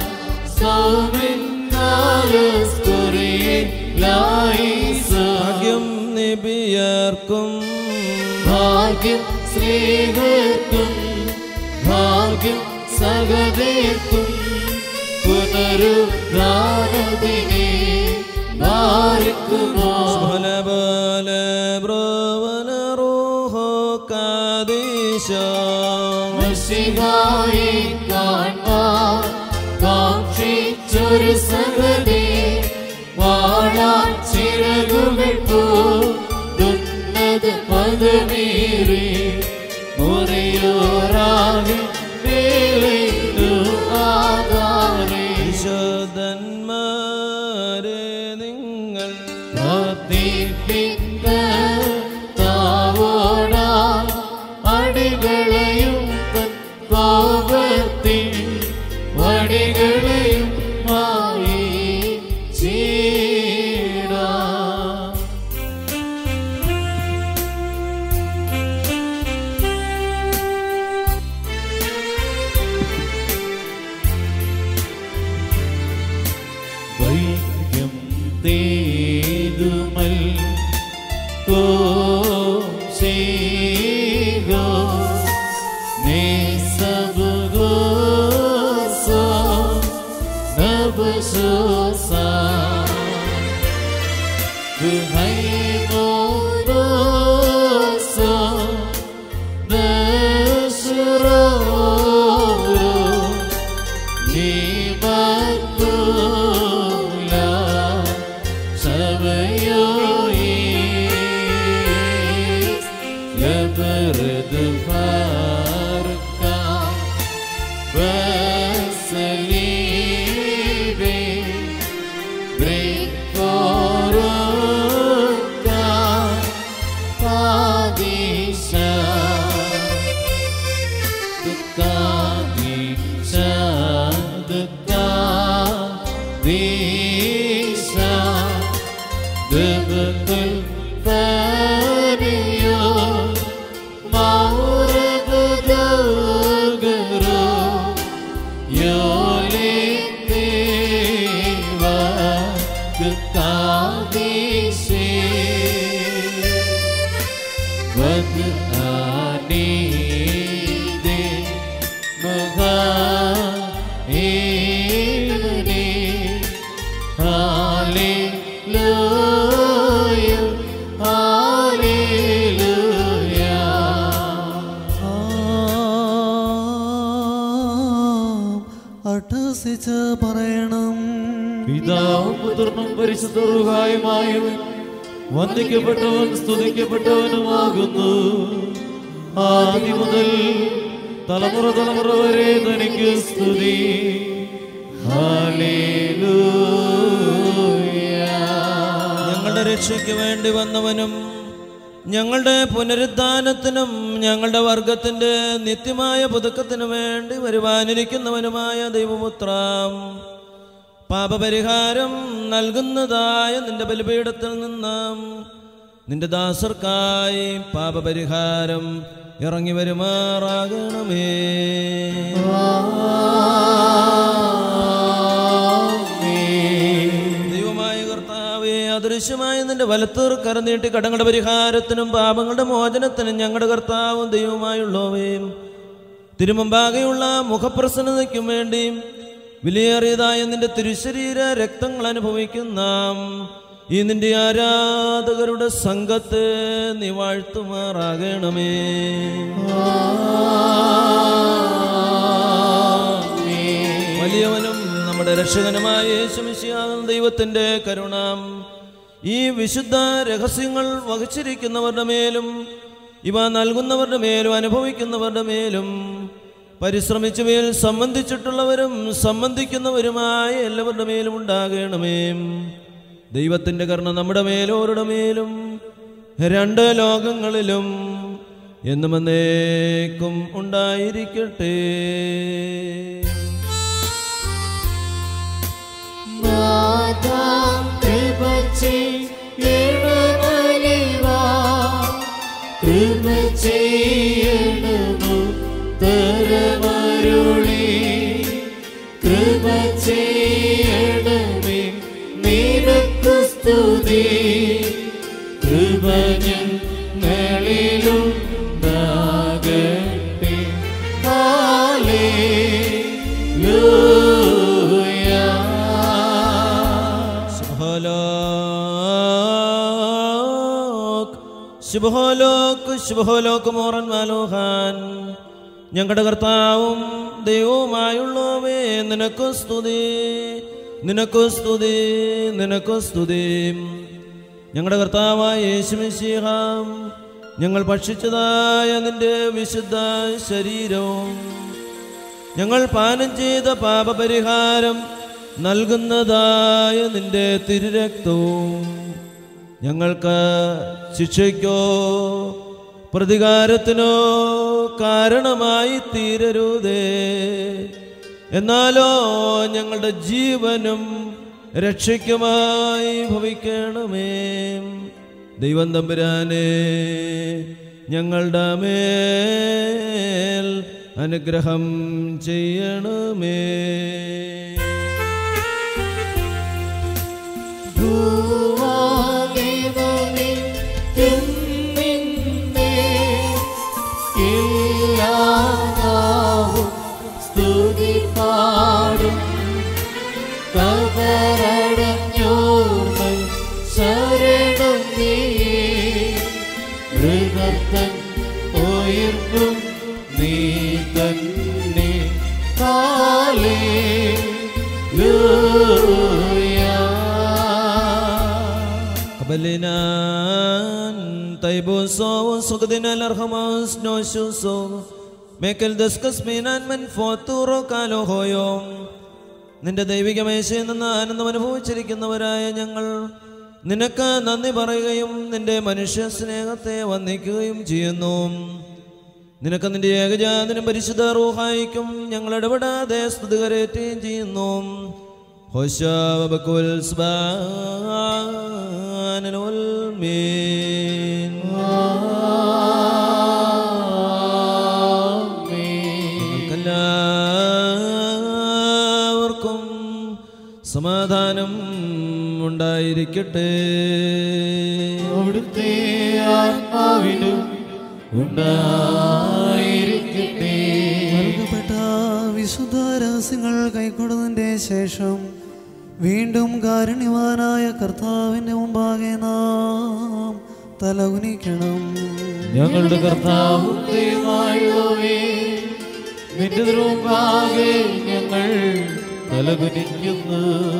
ഭാഗ്യം നിബിയർക്കും ഭാഗ്യം സ്നേഹർക്കും ഭാഗ്യം സഹദേർക്കും പുനരുദ്ധാനദിനെ ബാരക്കുമോ ശുഭലബല ബ്രവല റൂഹോ കാദീശം മിശിഹായെ കാണാൻ കാക്ഷിച്ചൊരു സഹദേ വാഴാൻ ചിറകുകൾ പൂണ്ടുന്നത് പദമേറി മുറിയോറാകെ വേലു ആധാരേ വിശുദ്ധന്മാരെ നിങ്ങൾ പ്രാർത്ഥിപ്പിക്ക താവോടാ അടികളെയും കോപത്തിൽ വടികളെയും മായി ചീടാ വൈദ്യം തേതുമൽ കോശീഗോ നേസബുഗോസോ നബുസോസാ വിഹൈമോദോസോ നശുറോരോ ജീവത്തുല ശവയോയി ലബർദ് ഫാർക്ക ബസലീബെ ബ്രേക്കോറുക്ക പാദിശ ദുഃഖാദിശ ദുഃഖാദിശ ദുഃഖുൽ ഫാനിയോ മൗരഗുദഗരോ യോലിതേവ ദുഃഖാദിശേ വദ് ആനീദേ മഹാ ഏവനേ ഹല്ലേലൂയ ഹല്ലേലൂയ അട്ടസിച്ച് പറയണം പിതാവും പുത്രനും പരിശുദ്ധ റൂഹായുമായവൻ വന്ദിക്കപ്പെട്ടവൻ സ്തുതിക്കപ്പെട്ടവനുമാകുന്നു ആദ്യം മുതൽ തലമുറ തലമുറ വരെ തനിക്ക് സ്തുതി ഹല്ലേലൂയ ഞങ്ങളുടെ രക്ഷയ്ക്ക് വേണ്ടി വന്നവനും ഞങ്ങളുടെ പുനരുദ്ധാനത്തിനും ഞങ്ങളുടെ വർഗത്തിന്റെ നിത്യമായ പുതുക്കത്തിനു വേണ്ടി വരുവാനിരിക്കുന്നവനുമായ ദൈവപുത്രം പാപപരിഹാരം നൽകുന്നതായ നിന്റെ ബലിപീഠത്തിൽ നിന്നും നിന്റെ ദാസർക്കായി പാപപരിഹാരം ഇറങ്ങി വരുമാറാകണമേ. ദൈവമായ കർത്താവേ, അദൃശ്യമായ നിന്റെ വലത്തൂർ കരനീട്ടി കടങ്ങളുടെ പരിഹാരത്തിനും പാപങ്ങളുടെ മോചനത്തിനും ഞങ്ങളുടെ കർത്താവും ദൈവമായുള്ളവയും തിരുമുമ്പാകെയുള്ള മുഖപ്രസന്നതയ്ക്കും വേണ്ടി വിലയേറിയതായ നിന്റെ തിരുശരീര രക്തങ്ങൾ അനുഭവിക്കുന്ന ഈ നിന്റെ ആരാധകരുടെ സംഘത്തെ നീ വാഴ്ത്തുമാറാകണമേ. വലിയവനും നമ്മുടെ രക്ഷകനുമായ യേശുമിശിഹായ ദൈവത്തിന്റെ കരുണ ഈ വിശുദ്ധ രഹസ്യങ്ങൾ വഹിച്ചിരിക്കുന്നവരുടെ മേലും ഇവ നൽകുന്നവരുടെ മേലും അനുഭവിക്കുന്നവരുടെ മേലും പരിശ്രമിച്ചവയിൽ സംബന്ധിച്ചിട്ടുള്ളവരും സംബന്ധിക്കുന്നവരുമായ എല്ലാവരുടെ മേലും ഉണ്ടാകണമേ. ദൈവത്തിൻ്റെ കരുണ നമ്മുടെ മേലോരുടെ മേലും രണ്ട് ലോകങ്ങളിലും എന്നും എന്നേക്കും ഉണ്ടായിരിക്കട്ടെ. തരമരുളി കൃപ ചെയ്യണമേ നിനക്കു സ്തുതി. കൃപ ഞങ്ങളിലുണ്ടാകട്ടെ. ഹല്ലേലൂയ. ശുഭഹോലോക് ശുഭഹോലോക് മോറൻ മാലോഹാൻ. ഞങ്ങളുടെ കർത്താവും ദൈവവുമായുള്ളവേ, നിനക്കു സ്തുതി, നിനക്കു സ്തുതി, നിനക്കു സ്തുതി. ഞങ്ങളുടെ കർത്താവായ യേശുമിശിഹ, ഞങ്ങൾ ഭക്ഷിച്ചതായ നിന്റെ വിശുദ്ധ ശരീരവും ഞങ്ങൾ പാനം ചെയ്ത പാപപരിഹാരം നൽകുന്നതായ നിന്റെ തിരുരക്തവും ഞങ്ങൾക്ക് ശിക്ഷയ്ക്കോ പ്രതികാരത്തിനോ കാരണമായി തീരരുതേ, എന്നാലോ ഞങ്ങളുടെ ജീവനും രക്ഷയ്ക്കുമായി ഭവിക്കണമേ. ദൈവം തമ്പുരാനെ, ഞങ്ങളുടെ മേൽ അനുഗ്രഹം ചെയ്യണമേ. സ്തുതി പാടും കവരടഞ്ഞോർമ്മൽ ശരണം നീ. മൃഗത്തൻ ഉയർപ്പും നീ തന്നെ. ഹല്ലേലൂയ. കബലിനാൻ തൈബോസോ സുഖദിനാൽ അർഹമാസ് നോശുസോ മേക്കൽ ദസ്കസ് മീനാൻ മൻ ഫോത്തൂറോ കാലോ ഹോയോ. നിന്റെ ദൈവിക മേശയിൽ നിന്ന് ആനന്ദം അനുഭവിച്ചിരിക്കുന്നവരായ ഞങ്ങൾ നിനക്ക് നന്ദി പറയുകയും നിന്റെ മനുഷ്യ സ്നേഹത്തെ വന്ദിക്കുകയും ചെയ്യുന്നു. നിനക്ക് നിന്റെ ഏകജാതനും പരിശുദ്ധ റൂഹായിക്കും ഞങ്ങൾ ഇടപെടാതെ സ്തുതി കരേറ്റുകയും ചെയ്യുന്നു. ഹോശാവബകുൽ സ്ബാനുൽ മീൻ. എല്ലാവർക്കും സമാധാനം ഉണ്ടായിരിക്കട്ടെ. അവിടുത്തെ ആത്മാവിനും ഉണ്ടായിരിക്കട്ടെ. നൽകപ്പെട്ട വിശുദ്ധ രഹസ്യങ്ങൾ കൈക്കൊണ്ടതിന്റെ ശേഷം വീണ്ടും കാരുണ്യവാനായ കർത്താവിന്റെ മുമ്പാകെ നാം തലകുനിക്കണം. ഞങ്ങളുടെ കർത്താവും ദൈവമായുള്ളവേ, നിന്റെ മുമ്പാകെ ഞങ്ങൾ തലകുനിക്കുന്നു.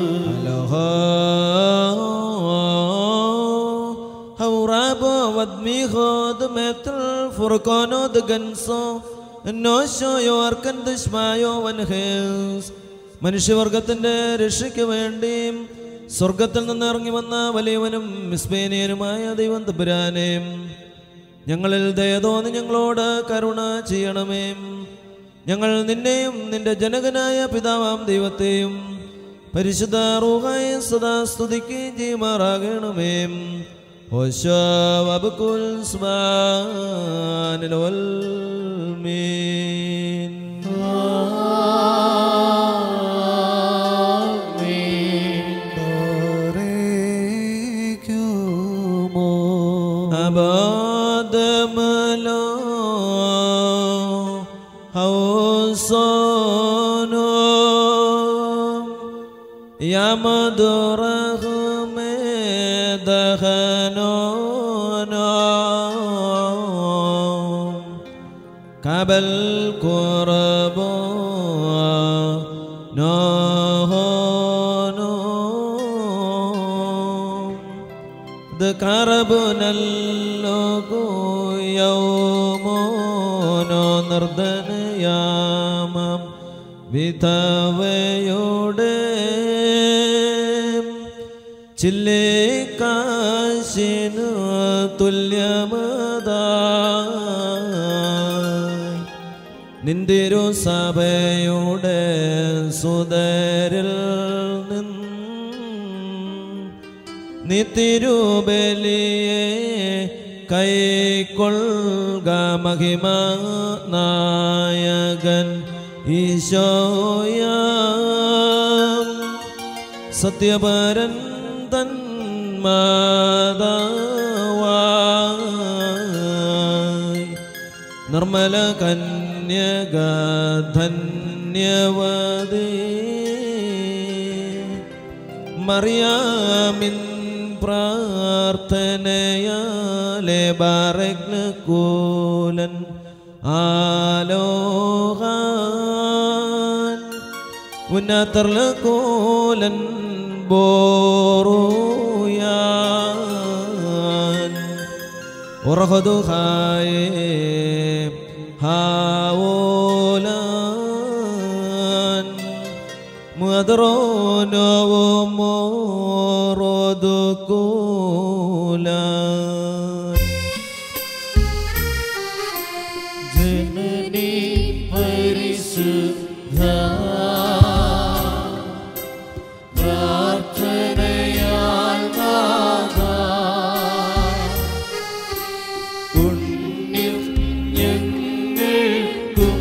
ഹൗറാബോ വദ്മിഹോദ് മേത്തൽ ഫുർഖാനോദ് ഗൻസോ നോശോയോ അർക്കൻ ദുഷ്മായോ വൻഹേസ്. മനുഷ്യവർഗത്തിന്റെ രക്ഷയ്ക്ക് വേണ്ടി സ്വർഗത്തിൽ നിന്ന് ഇറങ്ങി വന്ന വലിയവനും മിസ്ബേനിയനുമായ ദൈവം തമ്പുരാനെ, ഞങ്ങളിൽ ദയ തോന്നി ഞങ്ങളോട് കരുണ ചെയ്യണമേ. ഞങ്ങൾ നിന്നെയും നിന്റെ ജനകനായ പിതാവാം ദൈവത്തെയും പരിശുദ്ധ റൂഹായെ സദാ സ്തുതിക്കുകയും ചെയ്യുമാറാകണമേ. ഹോശാവബകുൽ സ്ബാനുൽ മീൻ. അബാദമലോ ഹൗസോനോ യമദുറഹുമേ ദഹനോനോ കബൽ കുറബോ നോഹോനോ ദ കറബുനല്ലോ യൗ മോനോ നിർദ്ധനയാമം വിധവയോടെ ചില്ലേക്കാശിനു തുല്യമതായി നിന്തിരു സഭയുടെ സുതരിൽ നീ തിരുബലിയെ കൈക്കൊള്ളുക മഹിമ നായകൻ ഈശോയാം സത്യപരൻ തൻ മാതാവായി നിർമ്മല കന്യക ധന്യവതി മറിയാമിൻ പ്രാർത്ഥനയാലെ ബാറക്കൂലൻ ആലോഹാൻ ഉന്നതർലകൂലൻ ബോറുയാൻ ഉറഹദുഹായേ ഹാവോലാൻ മുഅദ്റോനോവോ മോറോദുകൂലാൻ ജനനി പരിശുദ്ധ പ്രാർത്ഥനയാൽ നാഥാ പുണ്യം ഞങ്ങൾക്കും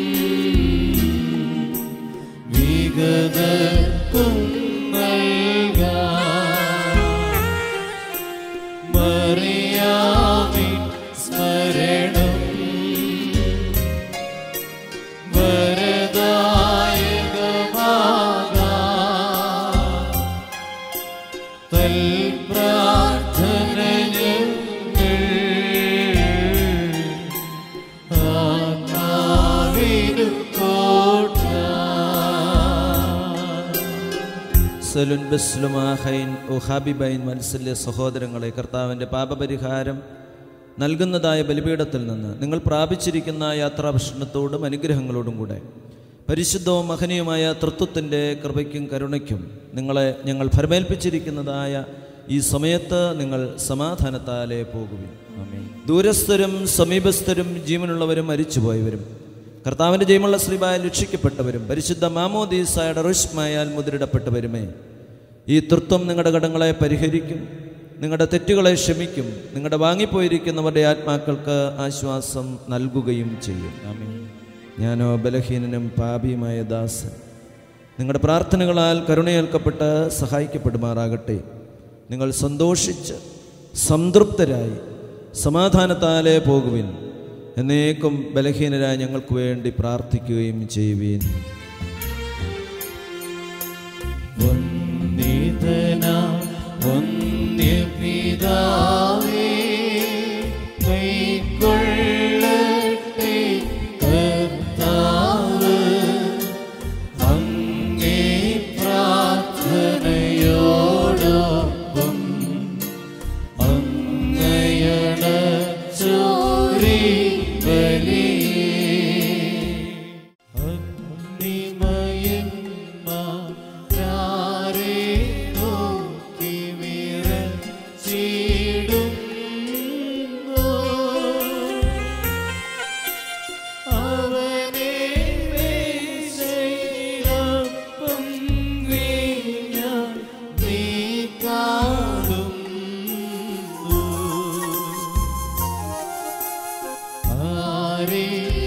വിഗതർക്കും നൽകാം. മറിയാമിൻ സ്മരണം സലുൻ ബസ്ലുമാഹൈൻ ഉഹാബിബൈൻ മത്സല്യ സഹോദരങ്ങളെ, കർത്താവിൻ്റെ പാപപരിഹാരം നൽകുന്നതായ ബലിപീഠത്തിൽ നിന്ന് നിങ്ങൾ പ്രാപിച്ചിരിക്കുന്ന യാത്രാഭക്ഷണത്തോടും അനുഗ്രഹങ്ങളോടും കൂടെ പരിശുദ്ധവും മഹനീയമായ തൃത്വത്തിൻ്റെ കൃപയ്ക്കും കരുണയ്ക്കും നിങ്ങളെ ഞങ്ങൾ ഫലമേൽപ്പിച്ചിരിക്കുന്നതായ ഈ സമയത്ത് നിങ്ങൾ സമാധാനത്താലേ പോകുവിൻ. ആമേൻ. ദൂരസ്ഥരും സമീപസ്ഥരും ജീവനുള്ളവരും മരിച്ചുപോയവരും കർത്താവിൻ്റെ ജയമുള്ള ശ്രീബായാൽ രക്ഷിക്കപ്പെട്ടവരും പരിശുദ്ധ മാമോദീസായുടെ റുഷ്മായാൽ മുദ്രയിടപ്പെട്ടവരുമേ, ഈ തൃത്വം നിങ്ങളുടെ കടങ്ങളെ പരിഹരിക്കും, നിങ്ങളുടെ തെറ്റുകളെ ക്ഷമിക്കും, നിങ്ങളുടെ വാങ്ങിപ്പോയിരിക്കുന്നവരുടെ ആത്മാക്കൾക്ക് ആശ്വാസം നൽകുകയും ചെയ്യും. ആമേൻ. ഞാനോ ബലഹീനനും പാപിയുമായ ദാസൻ നിങ്ങളുടെ പ്രാർത്ഥനകളാൽ കരുണയേൽക്കപ്പെട്ട് സഹായിക്കപ്പെടുമാറാകട്ടെ. നിങ്ങൾ സന്തോഷിച്ച് സംതൃപ്തരായി സമാധാനത്താലേ പോകുവിൻ. എന്നേക്കും ബലഹീനരായി ഞങ്ങൾക്ക് വേണ്ടി പ്രാർത്ഥിക്കുകയും ചെയ്യുവീൻ. വന്യപിതാവേ കൈക്കൊള്ളട്ടെ കർത്താവ് അങ്ങേ പ്രാർത്ഥനയോടൊപ്പം അങ്ങയണച്ചോരി Hare